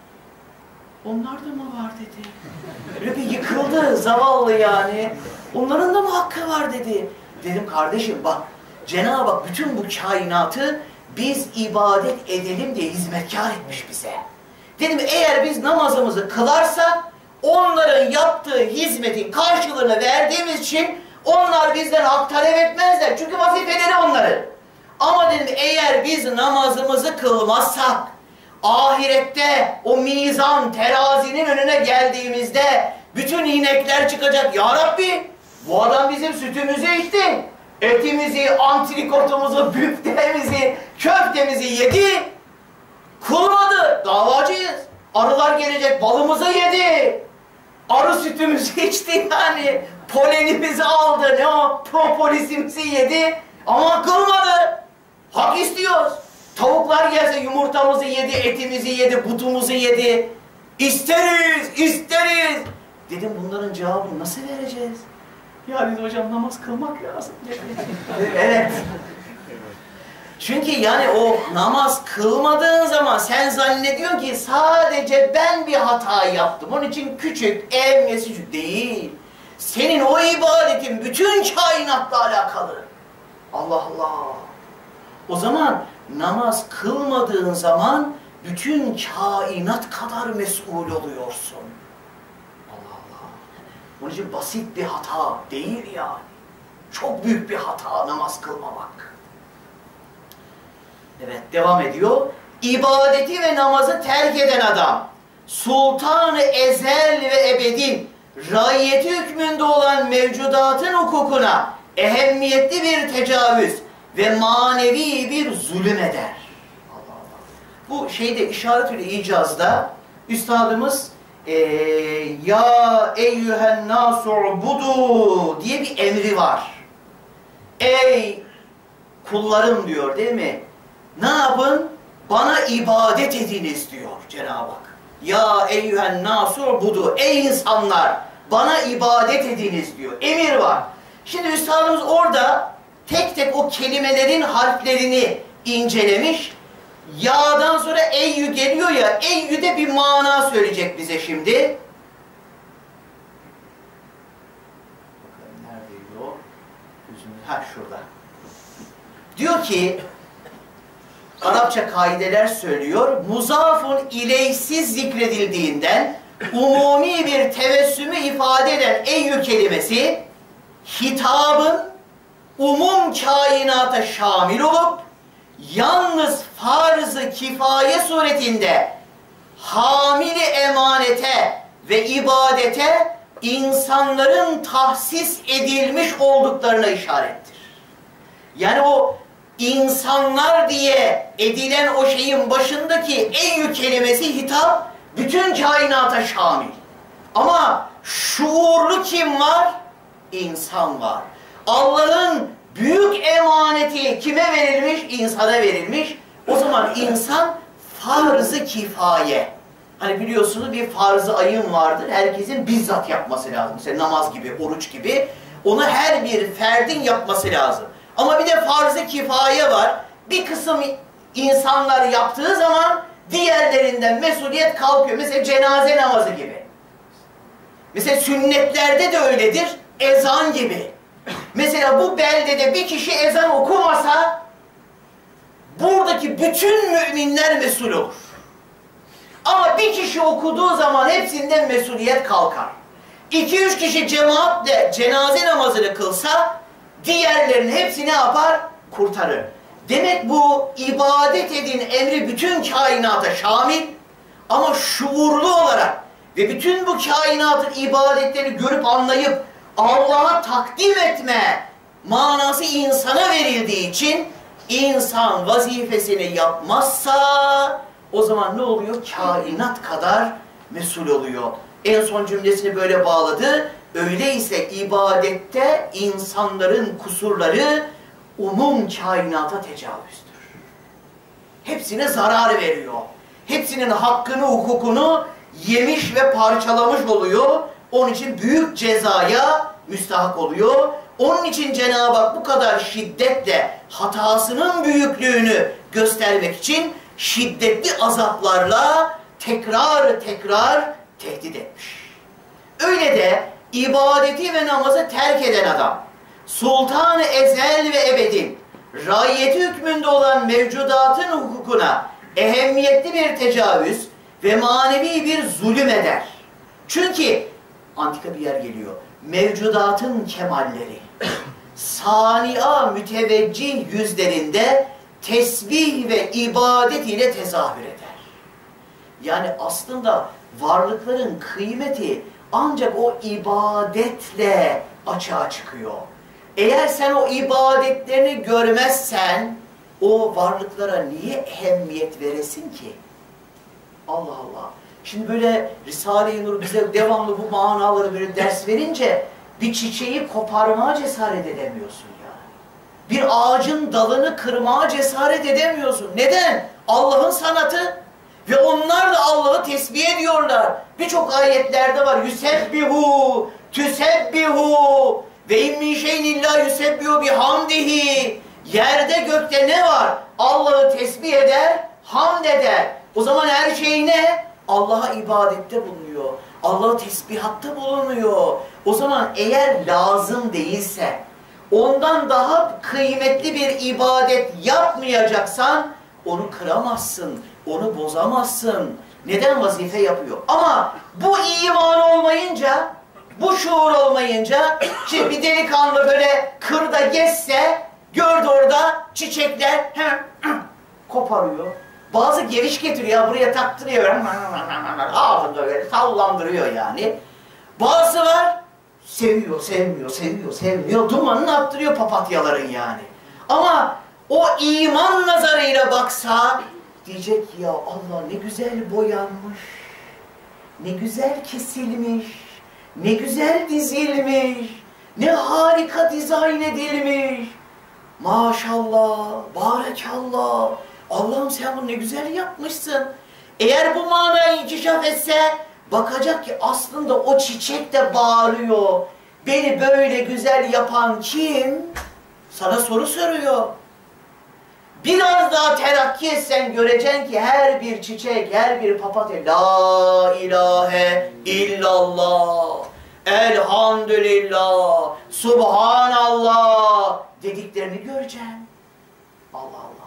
Onlar da mı var dedi. Öyle bir yıkıldı zavallı yani. Onların da mı hakkı var dedi. Dedim kardeşim bak Cenab-ı Hak bütün bu kainatı biz ibadet edelim diye hizmetkar etmiş bize. Dedim eğer biz namazımızı kılarsak onların yaptığı hizmetin karşılığını verdiğimiz için onlar bizden hak talep etmezler. Çünkü vazifeleri onların. Ama dedim eğer biz namazımızı kılmazsak ahirette o mizan terazinin önüne geldiğimizde bütün inekler çıkacak. Ya Rabbi bu adam bizim sütümüzü içti. Etimizi, antrikotumuzu, büftemizi, köftemizi yedi. Kılmadı. Davacıyız. Arılar gelecek balımızı yedi. Arı sütümüzü içti yani. Polenimizi aldı. Ne o? Propolisimizi yedi. Ama kılmadı. Hak istiyoruz. Tavuklar gelse yumurtamızı yedi, etimizi yedi, butumuzu yedi. İsteriz, isteriz. Dedim bunların cevabını nasıl vereceğiz? Ya biz hocam namaz kılmak lazım. Evet. Çünkü yani o namaz kılmadığın zaman sen zannediyorsun ki sadece ben bir hata yaptım. Onun için küçük, ehemmiyeti küçük değil. Senin o ibadetin bütün kainatla alakalı. Allah Allah. O zaman namaz kılmadığın zaman bütün kainat kadar mesul oluyorsun. Allah Allah. Onun için basit bir hata değil yani. Çok büyük bir hata namaz kılmamak. Evet devam ediyor. İbadeti ve namazı terk eden adam sultan-ı ezel ve ebedin raiyeti hükmünde olan mevcudatın hukukuna ehemmiyetli bir tecavüz ve manevi bir zulüm eder. Allah Allah. Bu şeyde işaret-ül icazda üstadımız ee, ya eyyühen nasu'budu diye bir emri var. Ey kullarım diyor değil mi? Ne yapın? Bana ibadet ediniz diyor Cenab-ı Hak. Ya eyyühen nasu'budu ey insanlar bana ibadet ediniz diyor. Emir var. Şimdi üstadımız orada tek tek o kelimelerin harflerini incelemiş. Ya'dan sonra eyyü geliyor ya, eyyüde bir mana söyleyecek bize şimdi. Bakalım neredeydi o? Ha şurada. Diyor ki, Arapça kaideler söylüyor, muzafun ileysiz zikredildiğinden umumi bir tevessümü ifade eden eyyü kelimesi hitabın umum kainata şamil olup yalnız farz-ı kifaye suretinde hamili emanete ve ibadete insanların tahsis edilmiş olduklarına işarettir. Yani o insanlar diye edilen o şeyin başındaki eyyü kelimesi hitap bütün kainata şamil. Ama şuurlu kim var? İnsan var. Allah'ın büyük emaneti kime verilmiş? İnsana verilmiş. O zaman insan farz-ı kifaye. Hani biliyorsunuz bir farz-ı ayın vardır. Herkesin bizzat yapması lazım. Mesela namaz gibi, oruç gibi. Onu her bir ferdin yapması lazım. Ama bir de farz-ı kifaye var. Bir kısım insanlar yaptığı zaman diğerlerinden mesuliyet kalkıyor. Mesela cenaze namazı gibi. Mesela sünnetlerde de öyledir. Ezan gibi. Mesela bu beldede bir kişi ezan okumasa buradaki bütün müminler mesul olur. Ama bir kişi okuduğu zaman hepsinden mesuliyet kalkar. İki üç kişi cemaatle cenaze namazını kılsa diğerlerinin hepsini ne yapar? Kurtarır. Demek bu ibadet edin emri bütün kainata şamil ama şuurlu olarak ve bütün bu kainatın ibadetleri görüp anlayıp Allah'a takdim etme manası insana verildiği için insan vazifesini yapmazsa o zaman ne oluyor? Kainat kadar mesul oluyor. En son cümlesini böyle bağladı. Öyleyse ibadette insanların kusurları umum kainata tecavüzdür. Hepsine zarar veriyor. Hepsinin hakkını, hukukunu yemiş ve parçalamış oluyor. Onun için büyük cezaya müstahak oluyor. Onun için Cenab-ı Hak bu kadar şiddetle hatasının büyüklüğünü göstermek için şiddetli azaplarla tekrar tekrar tehdit etmiş. Öyle de ibadeti ve namazı terk eden adam, sultan-ı ezel ve ebedin, raiyeti hükmünde olan mevcudatın hukukuna ehemmiyetli bir tecavüz ve manevi bir zulüm eder. Çünkü antika bir yer geliyor. Mevcudatın kemalleri, sani'a müteveccih yüzlerinde tesbih ve ibadet ile tezahür eder. Yani aslında varlıkların kıymeti ancak o ibadetle açığa çıkıyor. Eğer sen o ibadetlerini görmezsen o varlıklara niye ehemmiyet veresin ki? Allah Allah. Şimdi böyle Risale-i Nur bize devamlı bu manaları böyle ders verince bir çiçeği koparmaya cesaret edemiyorsun ya. Bir ağacın dalını kırmaya cesaret edemiyorsun. Neden? Allah'ın sanatı. Ve onlar da Allah'ı tesbih ediyorlar. Birçok ayetlerde var. Yusebbihu, tüsebbihu ve in min şeyin illa yusebbihu bihamdihi. Yerde gökte ne var? Allah'ı tesbih eder, hamd eder. O zaman her şey ne? Allah'a ibadette bulunuyor. Allah'ı tesbihatta bulunuyor. O zaman eğer lazım değilse, ondan daha kıymetli bir ibadet yapmayacaksan, onu kıramazsın, onu bozamazsın. Neden? Vazife yapıyor. Ama bu iman olmayınca, bu şuur olmayınca, şimdi bir delikanlı böyle kırda gezse, gördü orada çiçekler, koparıyor. Bazı geviş getiriyor, buraya taktırıyor, ağzında böyle sallandırıyor yani. Bazı var, seviyor, sevmiyor, seviyor, sevmiyor, dumanını attırıyor papatyaların yani. Ama o iman nazarıyla baksa, diyecek ya Allah ne güzel boyanmış, ne güzel kesilmiş, ne güzel dizilmiş, ne harika dizayn edilmiş. Maşallah, barekallah. Allah'ım sen bunu ne güzel yapmışsın. Eğer bu manayı inkişaf etse, bakacak ki aslında o çiçek de bağırıyor. Beni böyle güzel yapan kim? Sana soru soruyor. Biraz daha terakki etsen göreceksin ki her bir çiçek, her bir papatya La ilahe illallah, elhamdülillah, subhanallah dediklerini göreceksin. Allah Allah.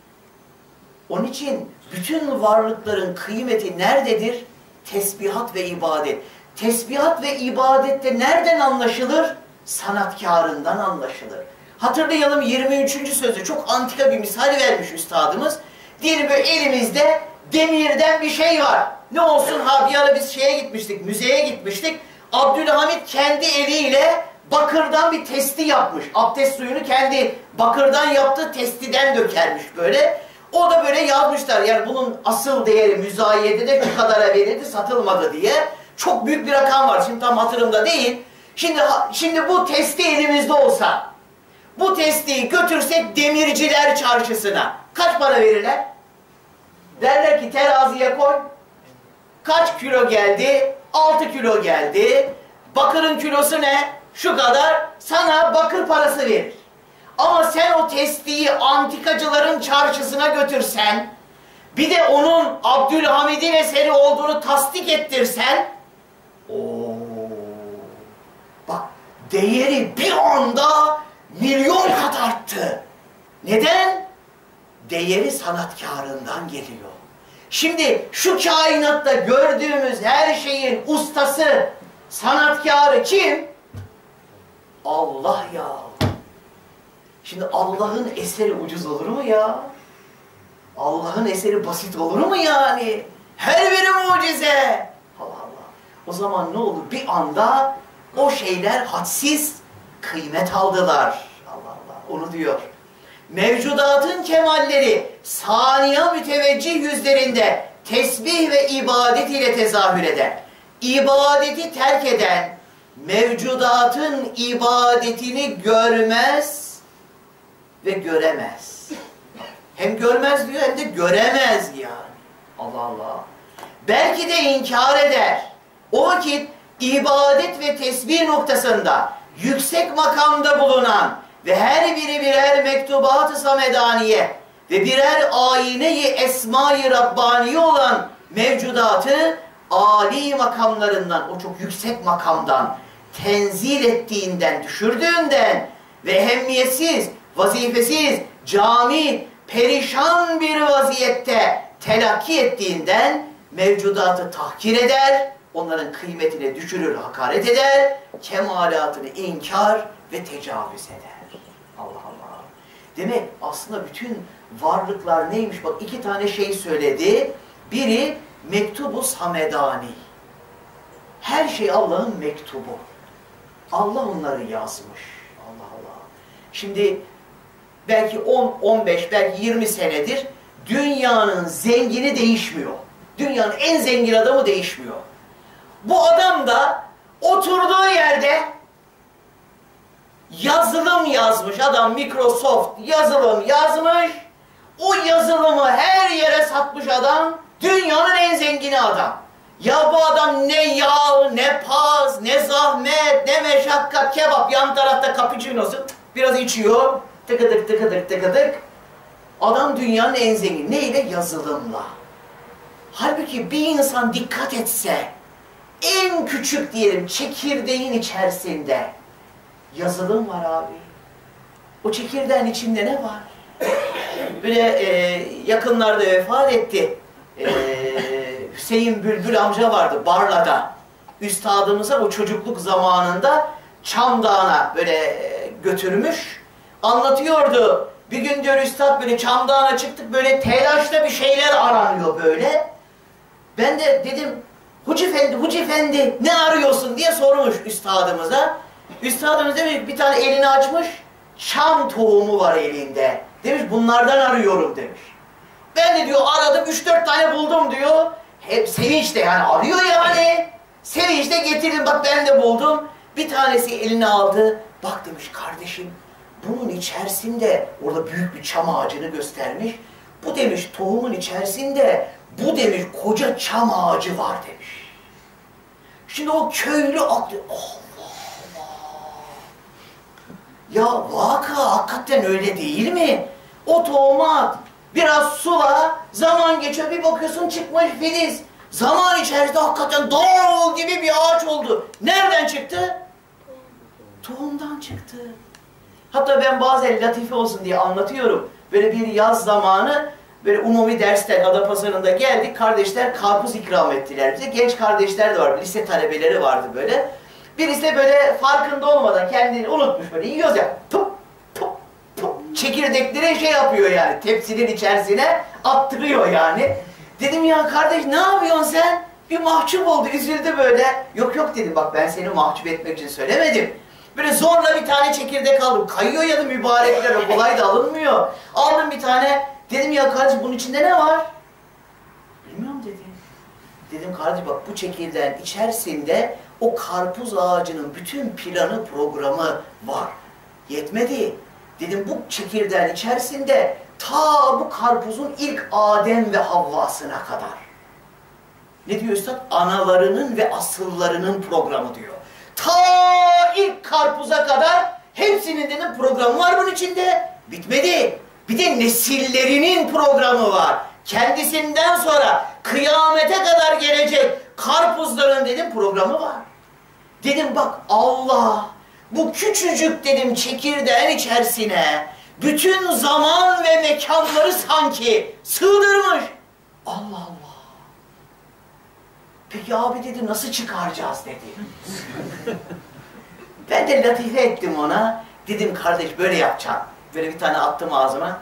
Onun için bütün varlıkların kıymeti nerededir? Tesbihat ve ibadet. Tesbihat ve ibadette nereden anlaşılır? Sanatkarından anlaşılır. Hatırlayalım yirmi üçüncü sözü çok antika bir misal vermiş üstadımız. Diyelim böyle elimizde demirden bir şey var. Ne olsun ha bir ara biz şeye gitmiştik, müzeye gitmiştik. Abdülhamit kendi eliyle bakırdan bir testi yapmış. Abdest suyunu kendi bakırdan yaptığı testiden dökermiş böyle. O da böyle yazmışlar yani bunun asıl değeri müzayedede şu kadara verildi satılmadı diye. Çok büyük bir rakam var şimdi tam hatırımda değil. Şimdi, şimdi bu testi elimizde olsa, bu testiyi götürsek demirciler çarşısına kaç para verirler? Derler ki teraziye koy. Kaç kilo geldi? altı kilo geldi. Bakırın kilosu ne? Şu kadar. Sana bakır parası verir. Ama sen o testiyi antikacıların çarşısına götürsen, bir de onun Abdülhamid'in eseri olduğunu tasdik ettirsen, ooo, bak değeri bir anda milyon kat arttı. Neden? Değeri sanatkarından geliyor. Şimdi şu kainatta gördüğümüz her şeyin ustası, sanatkarı kim? Allah ya. Şimdi Allah'ın eseri ucuz olur mu ya? Allah'ın eseri basit olur mu yani? Her biri mucize. Allah Allah. O zaman ne olur? Bir anda o şeyler hadsiz kıymet aldılar. Allah Allah. Onu diyor. Mevcudatın kemalleri saniye müteveccih yüzlerinde tesbih ve ibadet ile tezahür eder. İbadeti terk eden mevcudatın ibadetini görmez ve göremez. Hem görmez diyor hem de göremez yani. Allah Allah. Belki de inkar eder. O vakit ibadet ve tesbih noktasında yüksek makamda bulunan ve her biri birer mektubat-ı samedaniye ve birer ayine-i esma-i rabbaniye olan mevcudatı âli makamlarından, o çok yüksek makamdan tenzil ettiğinden, düşürdüğünden ve ehemmiyetsiz, vazifesiz, cami, perişan bir vaziyette telakki ettiğinden mevcudatı tahkir eder, onların kıymetini düşürür, hakaret eder, kemalatını inkar ve tecavüz eder. Allah Allah. Demek aslında bütün varlıklar neymiş? Bak iki tane şey söyledi. Biri mektubu samedani. Her şey Allah'ın mektubu. Allah onları yazmış. Allah Allah. Şimdi belki on, on beş, belki yirmi senedir dünyanın zengini değişmiyor. Dünyanın en zengin adamı değişmiyor. Bu adam da oturduğu yerde yazılım yazmış. Adam Microsoft yazılım yazmış. O yazılımı her yere satmış adam. Dünyanın en zengini adam. Ya bu adam ne yağ, ne paz, ne zahmet, ne meşakkat, kebap. Yan tarafta cappuccino'su biraz içiyor. Tıkıdık tıkıdık tıkıdık. Adam dünyanın en zengini. Neyle? Yazılımla. Halbuki bir insan dikkat etse, en küçük diyelim çekirdeğin içerisinde yazılım var abi. O çekirdeğin içinde ne var? Böyle e, yakınlarda vefat etti. E, Hüseyin Bülbül amca vardı Barla'da. Üstadımıza o çocukluk zamanında Çam Dağı'na böyle götürmüş. Anlatıyordu. Bir gün diyor üstad böyle Çam Dağı'na çıktık, böyle telaşla bir şeyler aranıyor böyle. Ben de dedim, Hoca Efendi, Hoca Efendi ne arıyorsun diye sormuş üstadımıza. Üstadımız demiş bir tane elini açmış, çam tohumu var elinde. Demiş bunlardan arıyorum demiş. Ben de diyor aradım, üç dört tane buldum diyor. Hep sevinçle yani arıyor yani. Sevinçle getirdim, bak ben de buldum. Bir tanesi eline aldı. Bak demiş kardeşim, bunun içerisinde, orada büyük bir çam ağacını göstermiş. Bu demiş tohumun içerisinde, bu demiş koca çam ağacı var demiş. Şimdi o köylü aklı, Allah Allah. Ya vaka hakikaten öyle değil mi? O tohumu at, biraz sula, zaman geçiyor, bir bakıyorsun çıkmış filiz. Zaman içerisinde hakikaten dağ gibi bir ağaç oldu. Nereden çıktı? Tohumdan çıktı. Hatta ben bazen latife olsun diye anlatıyorum. Böyle bir yaz zamanı, böyle umumi dersler Adapazarı'nda geldik. Kardeşler karpuz ikram ettiler bize. Genç kardeşler de var, lise talebeleri vardı böyle. Birisi de böyle farkında olmadan kendini unutmuş böyle yiyoruz ya. Pup pup pup. Çekirdekleri şey yapıyor yani, tepsinin içerisine attırıyor yani. Dedim ya kardeş ne yapıyorsun sen? Bir mahcup oldu, üzüldü böyle. Yok yok dedim, bak ben seni mahcup etmek için söylemedim. Böyle zorla bir tane çekirdek aldım. Kayıyor ya da mübarekler, kolay da alınmıyor. Aldım bir tane. Dedim ya kardeş bunun içinde ne var? Bilmiyorum dedi. Dedim kardeş bak bu çekirdeğin içerisinde o karpuz ağacının bütün planı programı var. Yetmedi. Dedim bu çekirdeğin içerisinde ta bu karpuzun ilk Adem ve Havvasına kadar. Ne diyor üstad? Analarının ve asıllarının programı diyor. Ta ilk karpuza kadar hepsinin dedim programı var bunun içinde. Bitmedi. Bir de nesillerinin programı var. Kendisinden sonra kıyamete kadar gelecek karpuzların dedim programı var. Dedim bak Allah bu küçücük dedim çekirdeğin içerisine bütün zaman ve mekanları sanki sığdırmış. Allah Allah. Peki abi dedi nasıl çıkaracağız dedi. Ben de latife ettim ona. Dedim kardeş böyle yapacaksın. Böyle bir tane attım ağzıma.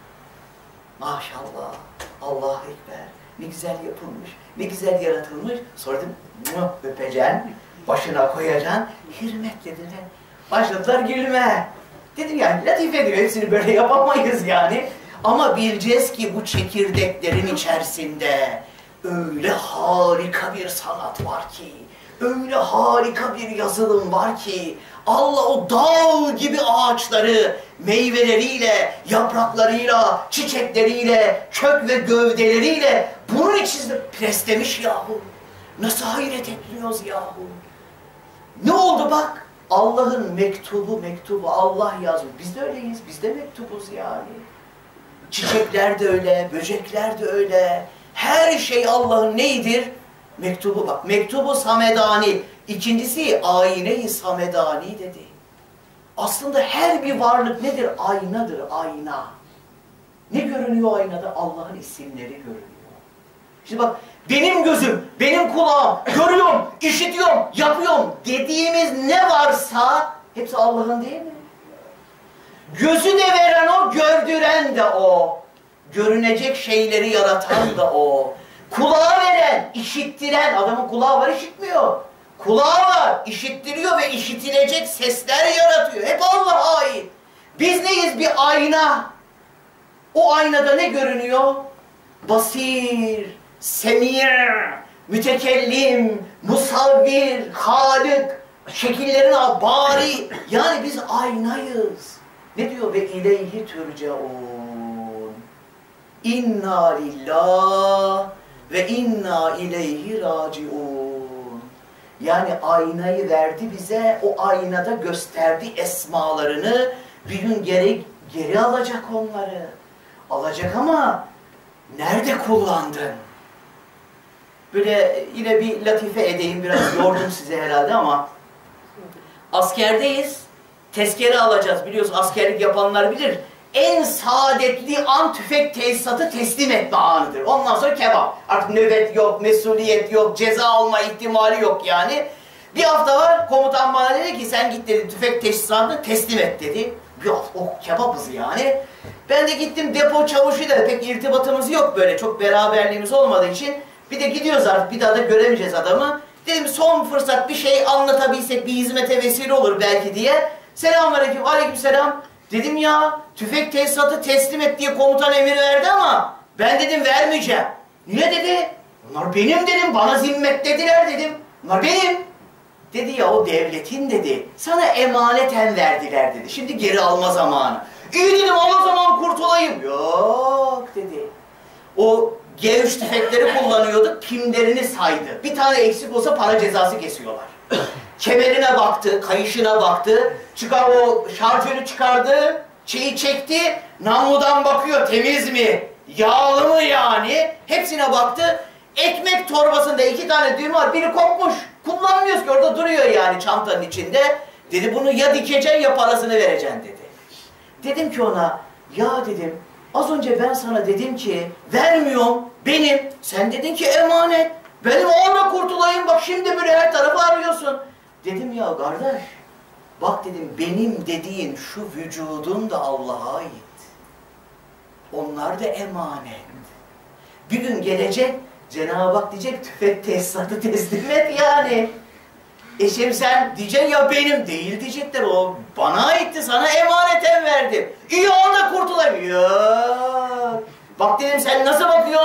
Maşallah. Allahu Ekber. Ne güzel yapılmış. Ne güzel yaratılmış. Sonra dedim öpeceksin. Başına koyacaksın. Hürmet dediler. Başladılar gülme. Dedim yani latife diyor. Hepsini böyle yapamayız yani. Ama bileceğiz ki bu çekirdeklerin içerisinde öyle harika bir sanat var ki, öyle harika bir yazılım var ki, Allah o dağ gibi ağaçları meyveleriyle, yapraklarıyla, çiçekleriyle, kök ve gövdeleriyle bunun içinde preslemiş yahu. Nasıl hayret etmiyoruz yahu. Ne oldu bak? Allah'ın mektubu mektubu Allah yazmış. Biz de öyleyiz, biz de mektubuz yani. Çiçekler de öyle, böcekler de öyle. Her şey Allah'ın neyidir? Mektubu bak. Mektubu samedani. İkincisi ayine-i samedani dedi. Aslında her bir varlık nedir? Aynadır, ayna. Ne görünüyor aynada? Allah'ın isimleri görünüyor. Şimdi bak, benim gözüm, benim kulağım, görüyorum, işitiyorum, yapıyorum dediğimiz ne varsa hepsi Allah'ın değil mi? Gözü de veren o, gördüren de o. Görünecek şeyleri yaratan da o. Kulağı veren, işittiren, adamın kulağı var işitmiyor. Kulağı var, işittiriyor ve işitilecek sesler yaratıyor. Hep Allah'a ait. Biz neyiz? Bir ayna. O aynada ne görünüyor? Basir, semir, mütekellim, musavvir, halik, şekillerin bari. Yani biz aynayız. Ne diyor? Ve ileyhi türcaun. İnna lillah ve inna ileyhi raciun. Yani aynayı verdi bize, o aynada gösterdi esmalarını, bir gün geri, geri alacak onları. Alacak ama nerede kullandın? Böyle yine bir latife edeyim, biraz yordum size herhalde ama askerdeyiz, tezkere alacağız. Biliyorsun askerlik yapanlar bilir. En saadetli an tüfek tesisatı teslim etme anıdır. Ondan sonra kebap. Artık nöbet yok, mesuliyet yok, ceza alma ihtimali yok yani. Bir hafta var, komutan bana dedi ki sen git dedi tüfek tesisatını teslim et dedi. Bir hafta, oh kebapız yani. Ben de gittim depo çavuşuyla da pek irtibatımız yok böyle, çok beraberliğimiz olmadığı için. Bir de gidiyoruz artık, bir daha da göremeyeceğiz adamı. Dedim son fırsat bir şey anlatabilsek, bir hizmete vesile olur belki diye. Selamünaleyküm, aleykümselam. Dedim ya, tüfek tesisatı teslim et diye komutan emir verdi ama ben dedim vermeyeceğim. Niye dedi? Bunlar benim dedim, bana zimmet dediler dedim. Bunlar benim. Dedi ya o devletin dedi, sana emaneten verdiler dedi. Şimdi geri alma zamanı. İyi dedim o zaman kurtulayım. Yok dedi. O G üç tüfekleri kullanıyorduk, pimlerini saydı. Bir tane eksik olsa para cezası kesiyorlar. Kemerine baktı, kayışına baktı, çıkar o şarjörü çıkardı, şeyi çekti, namludan bakıyor temiz mi, yağlı mı yani, hepsine baktı. Ekmek torbasında iki tane düğme var, biri kopmuş, kullanmıyoruz ki orada duruyor yani çantanın içinde. Dedi bunu ya dikeceksin ya parasını vereceksin dedi. Dedim ki ona, ya dedim, az önce ben sana dedim ki vermiyorum, benim, sen dedin ki emanet, benim orada kurtulayım, bak şimdi böyle her tarafı arıyorsun. Dedim ya kardeş, bak dedim benim dediğin şu vücudun da Allah'a ait. Onlar da emanet. Bir gün gelecek, Cenab-ı Hak diyecek tüfek tesisatı teslim et yani. E şimdi sen diyeceksin ya benim değil diyecekler, o bana aitti, sana emaneten verdim. İyi orada kurtulayım. Yok. Bak dedim sen nasıl bakıyorsun?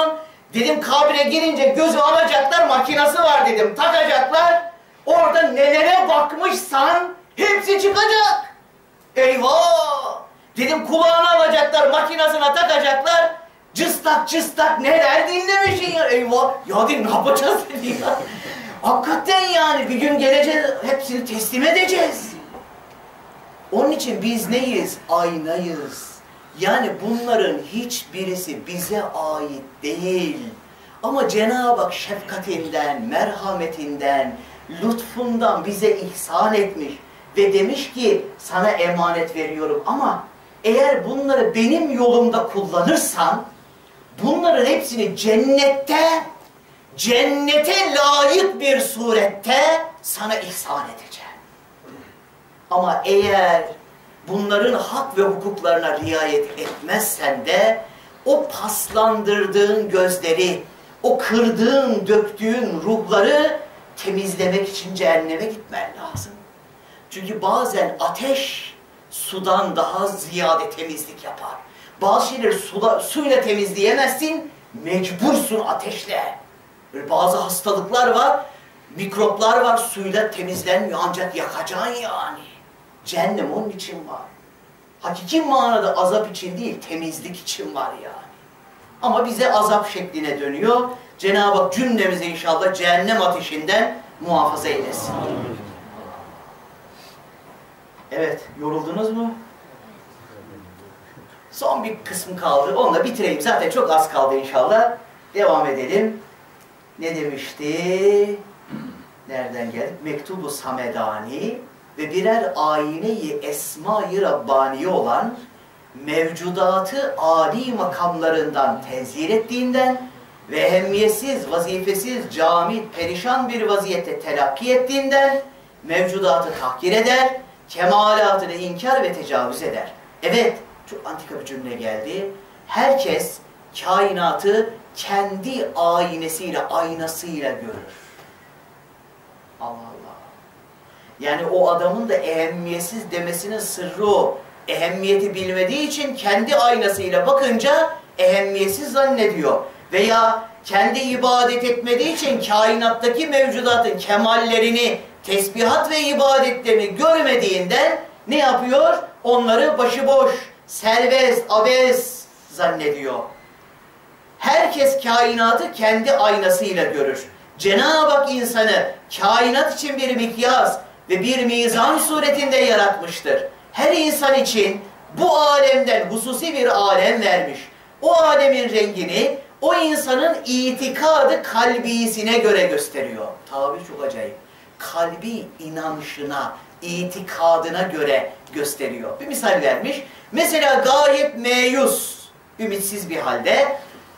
Dedim kabre girince gözü alacaklar, makinası var dedim, takacaklar. Orada nelere bakmışsan hepsi çıkacak. Eyvah! Dedim kulağını alacaklar, makinasına takacaklar. Cıstak cıstak neler dinlemişsin ya. Eyvah! Ya dedim ne yapacağız dedi ya. Hakikaten yani bir gün geleceğiz, hepsini teslim edeceğiz. Onun için biz neyiz? Aynayız. Yani bunların hiçbirisi bize ait değil. Ama Cenab-ı Hak şefkatinden, merhametinden, lütfundan bize ihsan etmiş ve demiş ki sana emanet veriyorum ama eğer bunları benim yolumda kullanırsan bunların hepsini cennette, cennete layık bir surette sana ihsan edeceğim. Ama eğer bunların hak ve hukuklarına riayet etmezsen de o paslandırdığın gözleri, o kırdığın, döktüğün ruhları temizlemek için cehenneme gitmen lazım. Çünkü bazen ateş sudan daha ziyade temizlik yapar. Bazı şeyleri sula, suyla temizleyemezsin, mecbursun ateşle. Böyle bazı hastalıklar var, mikroplar var, suyla temizlenmiyor ancak yakacaksın yani. Cehennem onun için var. Hakiki manada azap için değil, temizlik için var yani. Ama bize azap şekline dönüyor. Cenab-ı Hak cümlemizi inşallah cehennem ateşinden muhafaza eylesin. Evet, yoruldunuz mu? Son bir kısmı kaldı, onunla bitireyim. Zaten çok az kaldı inşallah. Devam edelim. Ne demişti? Nereden geldik? Mektubu Samedani ve birer ayine-i Esma-i Rabbani olan mevcudatı âli makamlarından tenzih ettiğinden ve ehemmiyetsiz, vazifesiz, camid, perişan bir vaziyette telakki ettiğinden mevcudatı tahkir eder, kemalatını inkar ve tecavüz eder. Evet, çok antika bir cümle geldi. Herkes kainatı kendi aynesiyle, aynasıyla görür. Allah Allah. Yani o adamın da ehemmiyetsiz demesinin sırrı o. Ehemmiyeti bilmediği için kendi aynasıyla bakınca ehemmiyetsiz zannediyor. Veya kendi ibadet etmediği için kainattaki mevcudatın kemallerini, tesbihat ve ibadetlerini görmediğinden ne yapıyor? Onları başıboş, serbest, abes zannediyor. Herkes kainatı kendi aynasıyla görür. Cenab-ı Hak insanı kainat için bir mikyas ve bir mizan suretinde yaratmıştır. Her insan için bu alemden hususi bir alem vermiş. O alemin rengini o insanın itikadı kalbisine göre gösteriyor. Tabir çok acayip. Kalbi inanışına, itikadına göre gösteriyor. Bir misal vermiş. Mesela gayet meyus, ümitsiz bir halde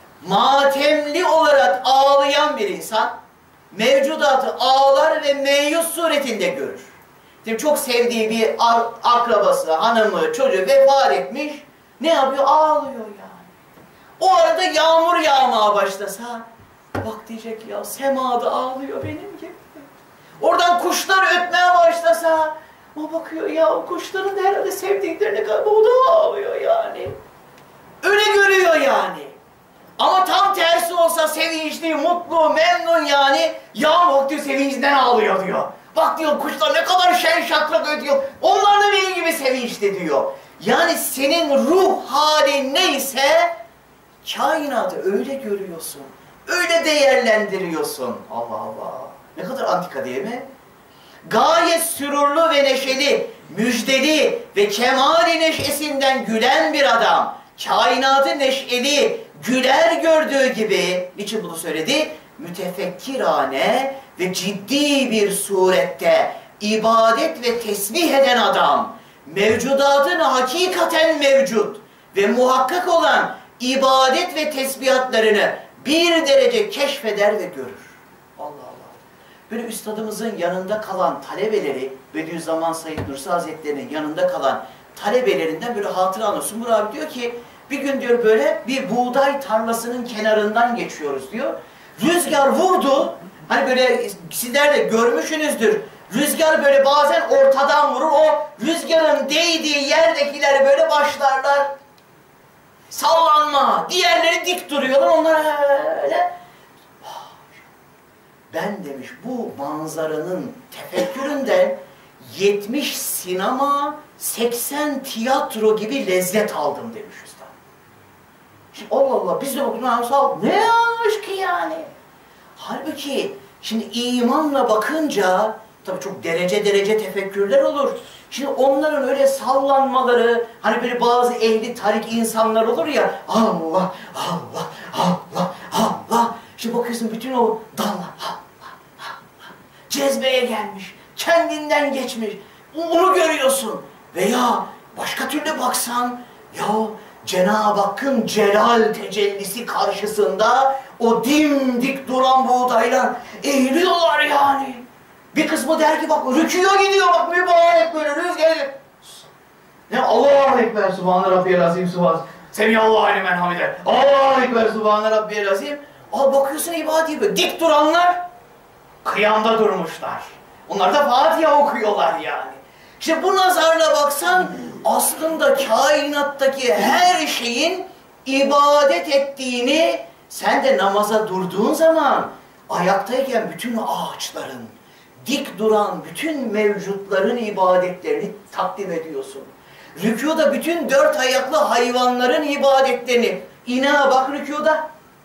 matemli olarak ağlayan bir insan mevcudatı ağlar ve meyus suretinde görür. Şimdi çok sevdiği bir akrabası, hanımı, çocuğu vefat etmiş. Ne yapıyor? Ağlıyor yani. O arada yağmur yağmaya başlasa, bak diyecek ya semada ağlıyor benim gibi. Oradan kuşlar ötmeye başlasa, o bakıyor ya o kuşların da herhalde sevdiklerine kadar o da ağlıyor yani. Öyle görüyor yani. Ama tam tersi olsa sevinçli, mutlu, memnun yani yağmur diyor sevincinden ağlıyor diyor. Bak diyor kuşlar ne kadar şen şakrak ötüyor. Onlar da benim gibi sevinçli diyor. Yani senin ruh halin neyse kainatı öyle görüyorsun. Öyle değerlendiriyorsun. Allah Allah. Ne kadar antika değil mi? Gayet sürurlu ve neşeli, müjdeli ve kemali neşesinden gülen bir adam. Kainatı neşeli, güler gördüğü gibi, niçin bunu söyledi? Mütefekkirane ve ciddi bir surette ibadet ve tesbih eden adam, mevcudatın hakikaten mevcut ve muhakkak olan ibadet ve tesbihatlarını bir derece keşfeder ve görür. Allah Allah. Böyle üstadımızın yanında kalan talebeleri, Bediüzzaman Said Nursi Hazretleri'nin yanında kalan talebelerinden böyle hatıra anlatıyor. Sungur abi diyor ki, bir gün diyor böyle bir buğday tarlasının kenarından geçiyoruz diyor. Rüzgar vurdu. Hani böyle sizler de görmüşsünüzdür. Rüzgar böyle bazen ortadan vurur. O rüzgarın değdiği yerdekileri böyle başlarlar sallanma. Diğerleri dik duruyorlar, onlar öyle. Ben demiş bu manzaranın tefekküründen yetmiş sinema, seksen tiyatro gibi lezzet aldım demiş usta. Şimdi Allah Allah biz de bakıyoruz, ne yanlış ki yani? Halbuki şimdi imanla bakınca tabii çok derece derece tefekkürler olur. Şimdi onların öyle sallanmaları, hani böyle bazı ehli tarik insanlar olur ya, Allah, Allah, Allah, Allah. Şimdi bakıyorsun bütün o dallar, Allah, Allah, cezbeye gelmiş, kendinden geçmiş, onu görüyorsun. Veya başka türlü baksan, ya Cenab-ı Hakk'ın celal tecellisi karşısında o dimdik duran buğdaylar eğiliyorlar yani. Bir kısmı der ki bak rüküya gidiyor bak mübarek böyle rüzgar. Ne Allahu Ekber Subhane Rabbiyel Azim Subhane. Semiyallahu limen hamide. Allahu Ekber Subhane Rabbiyel Azim. Al bakıyorsun ibadet böyle dik duranlar kıyamda durmuşlar. Onlar da Fatiha okuyorlar yani. İşte bu nazarla baksan aslında kainattaki her şeyin ibadet ettiğini sen de namaza durduğun zaman ayaktayken bütün ağaçların, dik duran bütün mevcutların ibadetlerini takdim ediyorsun. Rükûda bütün dört ayaklı hayvanların ibadetlerini, ineğe bak rükûda,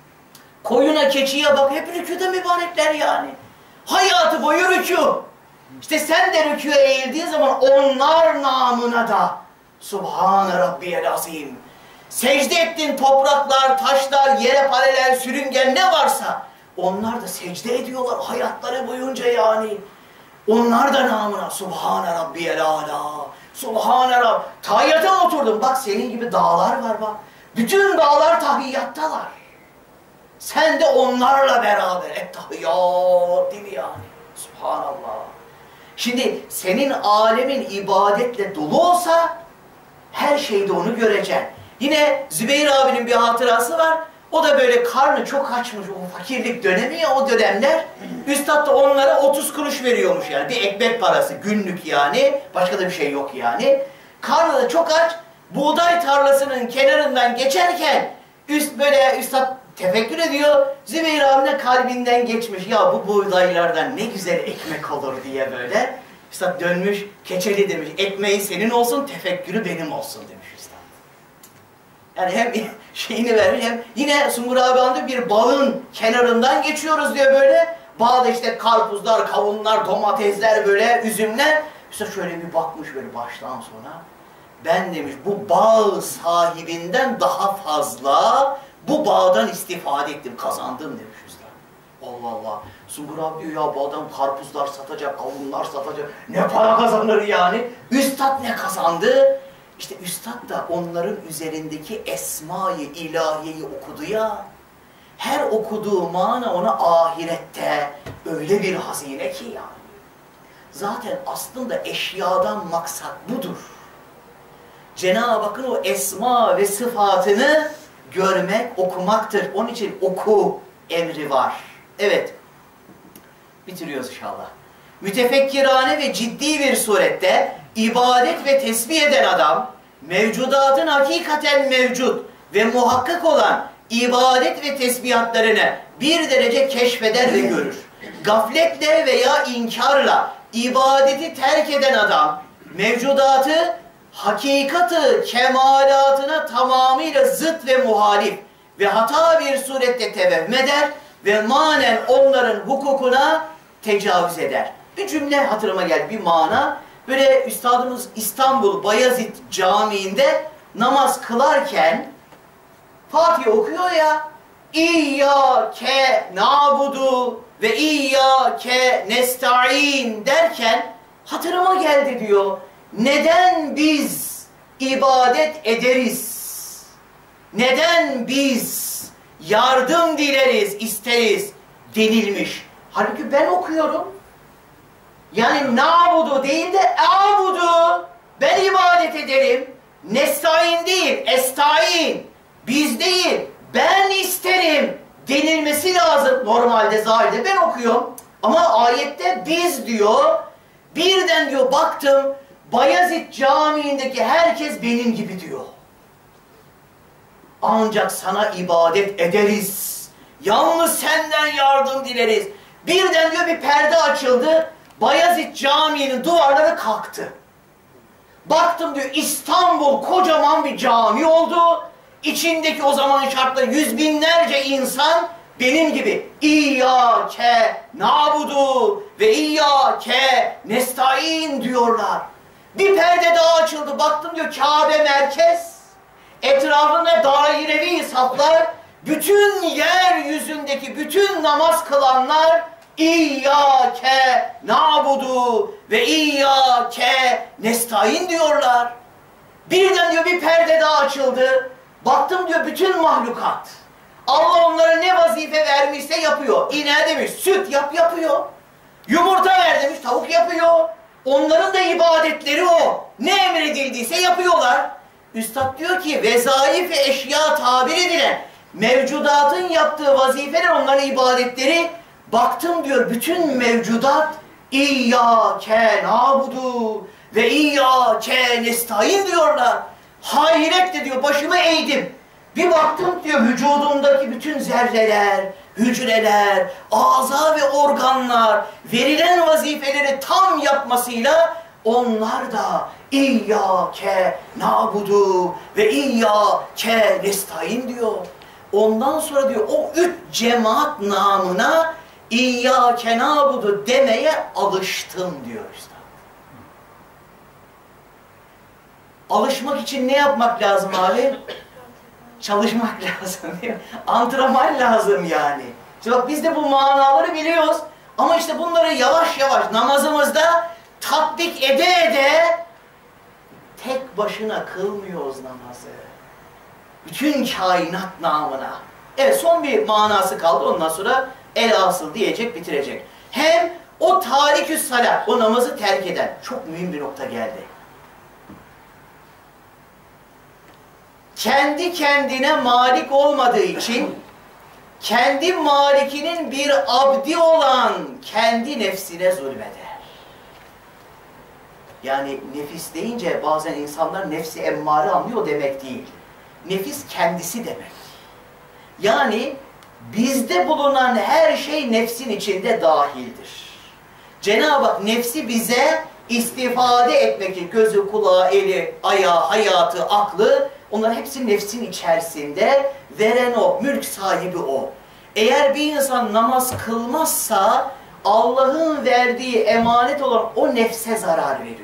koyuna, keçiye bak hep rükûda mübarekler yani. Hayatı boyu rükû. İşte sen de rükûya eğildiğin zaman onlar namına da Subhane Rabbiyel Azim. Secde ettin topraklar, taşlar, yere paralel, sürüngen ne varsa onlar da secde ediyorlar hayatları boyunca yani. Onlar da namına Subhane Rabbiyel Ala. Subhane Rabb. Tahiyyata oturdum. Bak senin gibi dağlar var bak. Bütün dağlar tahiyyattalar. Sen de onlarla beraber. Ettehiyyat değil mi yani? Subhanallah. Şimdi senin alemin ibadetle dolu olsa her şeyde onu göreceksin. Yine Zübeyir abinin bir hatırası var. O da böyle karnı çok açmış, o fakirlik dönemi ya o dönemler. Üstad da onlara otuz kuruş veriyormuş yani. Bir ekmek parası günlük yani. Başka da bir şey yok yani. Karnı da çok aç. Buğday tarlasının kenarından geçerken üst böyle üstad tefekkür ediyor. Zübeyir abinin kalbinden geçmiş. Ya bu buğdaylardan ne güzel ekmek olur diye böyle. Üstad dönmüş, keçeli demiş. Ekmeği senin olsun, tefekkürü benim olsun demiş üstad. Yani hem şeyini vermiş hem yine Sungur abi anlıyor bir bağın kenarından geçiyoruz diyor böyle. Bağda işte karpuzlar, kavunlar, domatesler böyle, üzümler. Üstad şöyle bir bakmış böyle baştan sona. Ben demiş bu bağ sahibinden daha fazla bu bağdan istifade ettim, kazandım demiş üstad. Allah Allah. Sungur abi diyor ya bu adam karpuzlar satacak, kavunlar satacak. Ne para kazanır yani? Üstad ne kazandı? İşte üstad da onların üzerindeki esma-i ilahiyeyi okudu ya. Her okuduğu mana ona ahirette öyle bir hazine ki yani. Zaten aslında eşyadan maksat budur. Cenab-ı Hakk'ın o esma ve sıfatını görmek, okumaktır. Onun için oku emri var. Evet. Bitiriyoruz inşallah. Mütefekkirane ve ciddi bir surette ibadet ve tesbih eden adam, mevcudatın hakikaten mevcut ve muhakkak olan ibadet ve tesbihatlarını bir derece keşfeder ve görür. Gafletle veya inkarla ibadeti terk eden adam, mevcudatı hakikatı kemalatına tamamıyla zıt ve muhalif ve hata bir surette tevehüm eder ve manen onların hukukuna tecavüz eder. Bir cümle hatırıma geldi, bir mana. Böyle üstadımız İstanbul Bayezid Camii'nde namaz kılarken Fatiha okuyor ya, İyyâke na'budu ve İyyâke nesta'in derken hatırıma geldi diyor. Neden biz ibadet ederiz? Neden biz yardım dileriz, isteriz denilmiş. Halbuki ben okuyorum. Yani na'budu değil de a'budu. Ben ibadet ederim. Nesta'in değil, esta'in. Biz değil, ben isterim denilmesi lazım. Normalde zahirde ben okuyorum. Ama ayette biz diyor. Birden diyor baktım. Bayezid Camii'ndeki herkes benim gibi diyor. Ancak sana ibadet ederiz. Yalnız senden yardım dileriz. Birden diyor bir perde açıldı. Bayezid Camii'nin duvarları kalktı. Baktım diyor İstanbul kocaman bir cami oldu. İçindeki o zaman şartları yüz binlerce insan benim gibi İyyâke na'budu ve İyyâke nestaîn diyorlar. Bir perde daha açıldı. Baktım diyor Kabe merkez. Etrafında dairevi saflar. Bütün yeryüzündeki bütün namaz kılanlar İyyâke na'budu ve İyyâke nestaîn diyorlar. Birden diyor bir perde daha açıldı. Baktım diyor bütün mahlukat. Allah onlara ne vazife vermişse yapıyor. İneğe demiş süt yap yapıyor. Yumurta ver demiş tavuk yapıyor. Onların da ibadetleri o. Ne emredildiyse yapıyorlar. Üstad diyor ki vezaif ve eşya tabir edilen mevcudatın yaptığı vazifeler onların ibadetleri. Baktım diyor bütün mevcudat İyyâke na'budu ve İyyâke nestaîn diyorlar. Hayretle diyor başımı eğdim. Bir baktım diyor vücudumdaki bütün zerreler, hücreler, ağza ve organlar verilen vazifeleri tam yapmasıyla onlar da İyyâke na'budu ve İyyâke nestaîn diyor. Ondan sonra diyor o üç cemaat namına İyyâke na'budu demeye alıştım diyor işte. Alışmak için ne yapmak lazım abi? Çalışmak lazım değil mi? Antrenman lazım yani. İşte bak biz de bu manaları biliyoruz. Ama işte bunları yavaş yavaş namazımızda tatbik ede ede tek başına kılmıyoruz namazı. Bütün kainat namına. Evet son bir manası kaldı. Ondan sonra el asıl diyecek, bitirecek. Hem o tarikü salat, o namazı terk eden çok mühim bir nokta geldi. Kendi kendine malik olmadığı için kendi malikinin bir abdi olan kendi nefsine zulmeder. Yani nefis deyince bazen insanlar nefsi emmare anlıyor demek değil. Nefis kendisi demek. Yani bizde bulunan her şey nefsin içinde dahildir. Cenab-ı Hak nefsi bize istifade etmek için gözü, kulağı, eli, ayağı, hayatı, aklı onların hepsi nefsin içerisinde. Veren o, mülk sahibi o. Eğer bir insan namaz kılmazsa Allah'ın verdiği emanet olan o nefse zarar veriyor.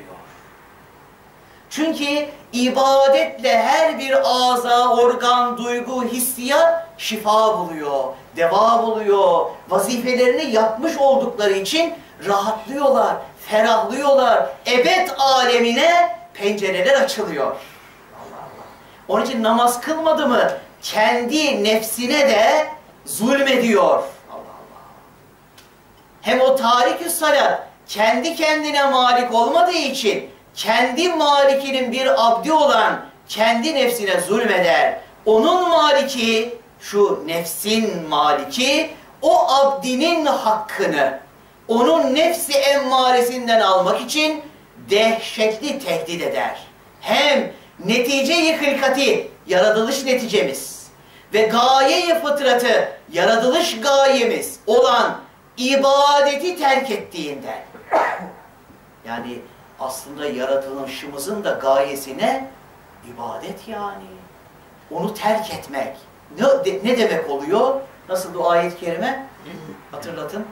Çünkü ibadetle her bir ağza, organ, duygu, hissiyat şifa buluyor, deva buluyor. Vazifelerini yapmış oldukları için rahatlıyorlar, ferahlıyorlar. Ebed alemine pencereler açılıyor. Allah Allah. Onun için namaz kılmadı mı kendi nefsine de zulmediyor. Allah Allah. Hem o tarikü salat kendi kendine malik olmadığı için kendi malikinin bir abdi olan kendi nefsine zulmeder. Onun maliki, şu nefsin maliki, o abdinin hakkını onun nefsi emmaresinden almak için dehşetli tehdit eder. Hem netice-i hılkati, yaratılış neticemiz ve gaye-i fıtratı, yaratılış gayemiz olan ibadeti terk ettiğinden, yani aslında yaratılışımızın da gayesine ibadet yani. Onu terk etmek. Ne, de, ne demek oluyor? Nasıl o ayet-i kerime? Hatırlatın.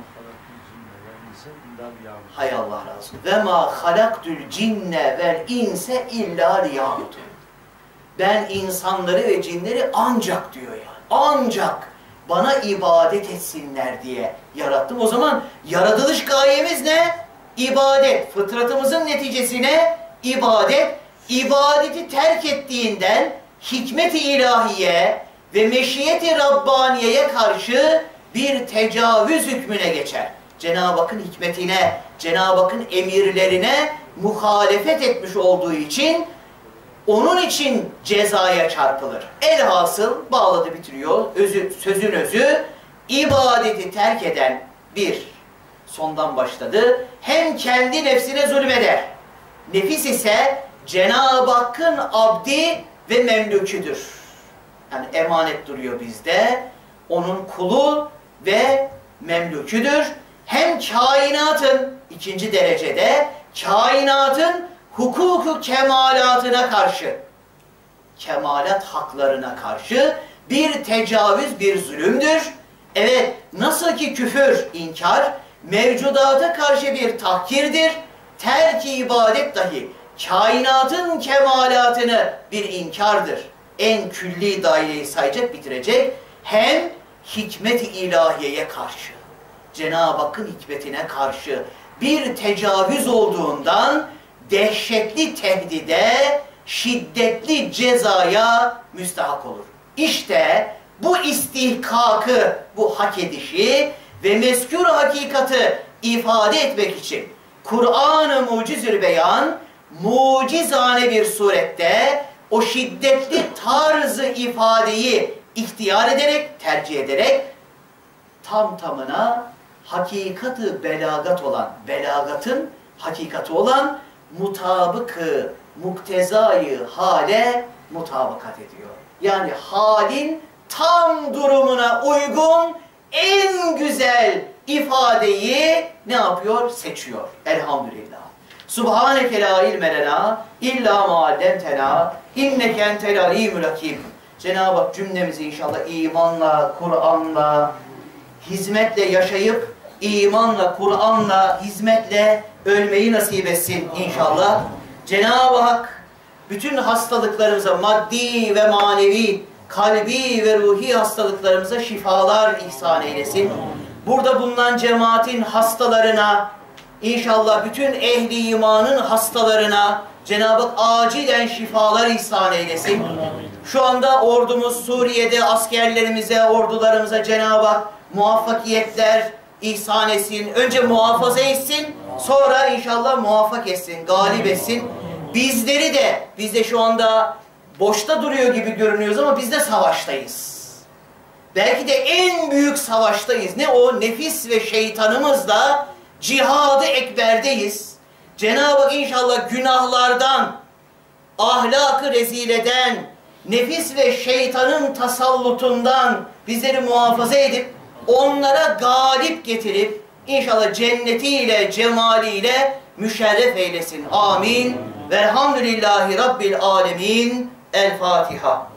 Hay Allah razı olsun. Ve ma halaktul cinne vel inse illa liyabudun. Ben insanları ve cinleri ancak diyor yani. Ancak bana ibadet etsinler diye yarattım. O zaman yaratılış gayemiz ne? İbadet. Fıtratımızın neticesine ibadet. İbadeti terk ettiğinden hikmet-i ilahiye ve meşiyet-i Rabbaniye'ye karşı bir tecavüz hükmüne geçer. Cenab-ı Hakk'ın hikmetine, Cenab-ı Hakk'ın emirlerine muhalefet etmiş olduğu için onun için cezaya çarpılır. Elhasıl bağladı bitiriyor. Özü, sözün özü ibadeti terk eden bir sondan başladı. Hem kendi nefsine zulmeder. Nefis ise Cenab-ı Hakk'ın abdi ve memlüküdür. Yani emanet duruyor bizde. Onun kulu ve memlüküdür. Hem kainatın ikinci derecede kainatın hukuku kemalatına karşı, kemalat haklarına karşı bir tecavüz, bir zulümdür. Evet, nasıl ki küfür, inkar, mevcudata karşı bir tahkirdir, terk-i ibadet dahi kainatın kemalatını bir inkardır. En külli daireyi sayacak, bitirecek. Hem hikmet-i ilahiyeye karşı, Cenab-ı Hakk'ın hikmetine karşı bir tecavüz olduğundan dehşetli tehdide, şiddetli cezaya müstahak olur. İşte bu istihkakı, bu hak edişi ve mezkûr hakikati ifade etmek için Kur'an-ı Mucizül Beyan, mucizane bir surette o şiddetli tarzı ifadeyi ihtiyar ederek, tercih ederek tam tamına hakikati belagat olan, belagatın hakikati olan mutabıkı, muktezayı hale mutabakat ediyor. Yani halin tam durumuna uygun en güzel ifadeyi ne yapıyor? Seçiyor. Elhamdülillah. Subhaneke la ilme lena illa ma allamtena inneke entel alimul hakim. Cenab-ı Hak cümlemizi inşallah imanla, Kur'an'la, hizmetle yaşayıp imanla, Kur'an'la, hizmetle ölmeyi nasip etsin inşallah. Cenab-ı Hak bütün hastalıklarımıza, maddi ve manevi, kalbi ve ruhi hastalıklarımıza şifalar ihsan eylesin. Burada bulunan cemaatin hastalarına, İnşallah bütün ehli imanın hastalarına Cenab-ı Hak acilen şifalar ihsan eylesin. Şu anda ordumuz Suriye'de askerlerimize, ordularımıza Cenab-ı Hak muvaffakiyetler ihsan etsin. Önce muhafaza etsin, sonra inşallah muvaffak etsin, galip etsin. Bizleri de, biz de şu anda boşta duruyor gibi görünüyoruz ama biz de savaştayız. Belki de en büyük savaştayız. Ne o? Nefis ve şeytanımızla Cihad-ı Ekber'deyiz. Cenab-ı Hak inşallah günahlardan, ahlakı rezil eden, nefis ve şeytanın tasallutundan bizleri muhafaza edip, onlara galip getirip, inşallah cennetiyle, cemaliyle müşerref eylesin. Amin. Velhamdülillahi Rabbil alemin. El Fatiha.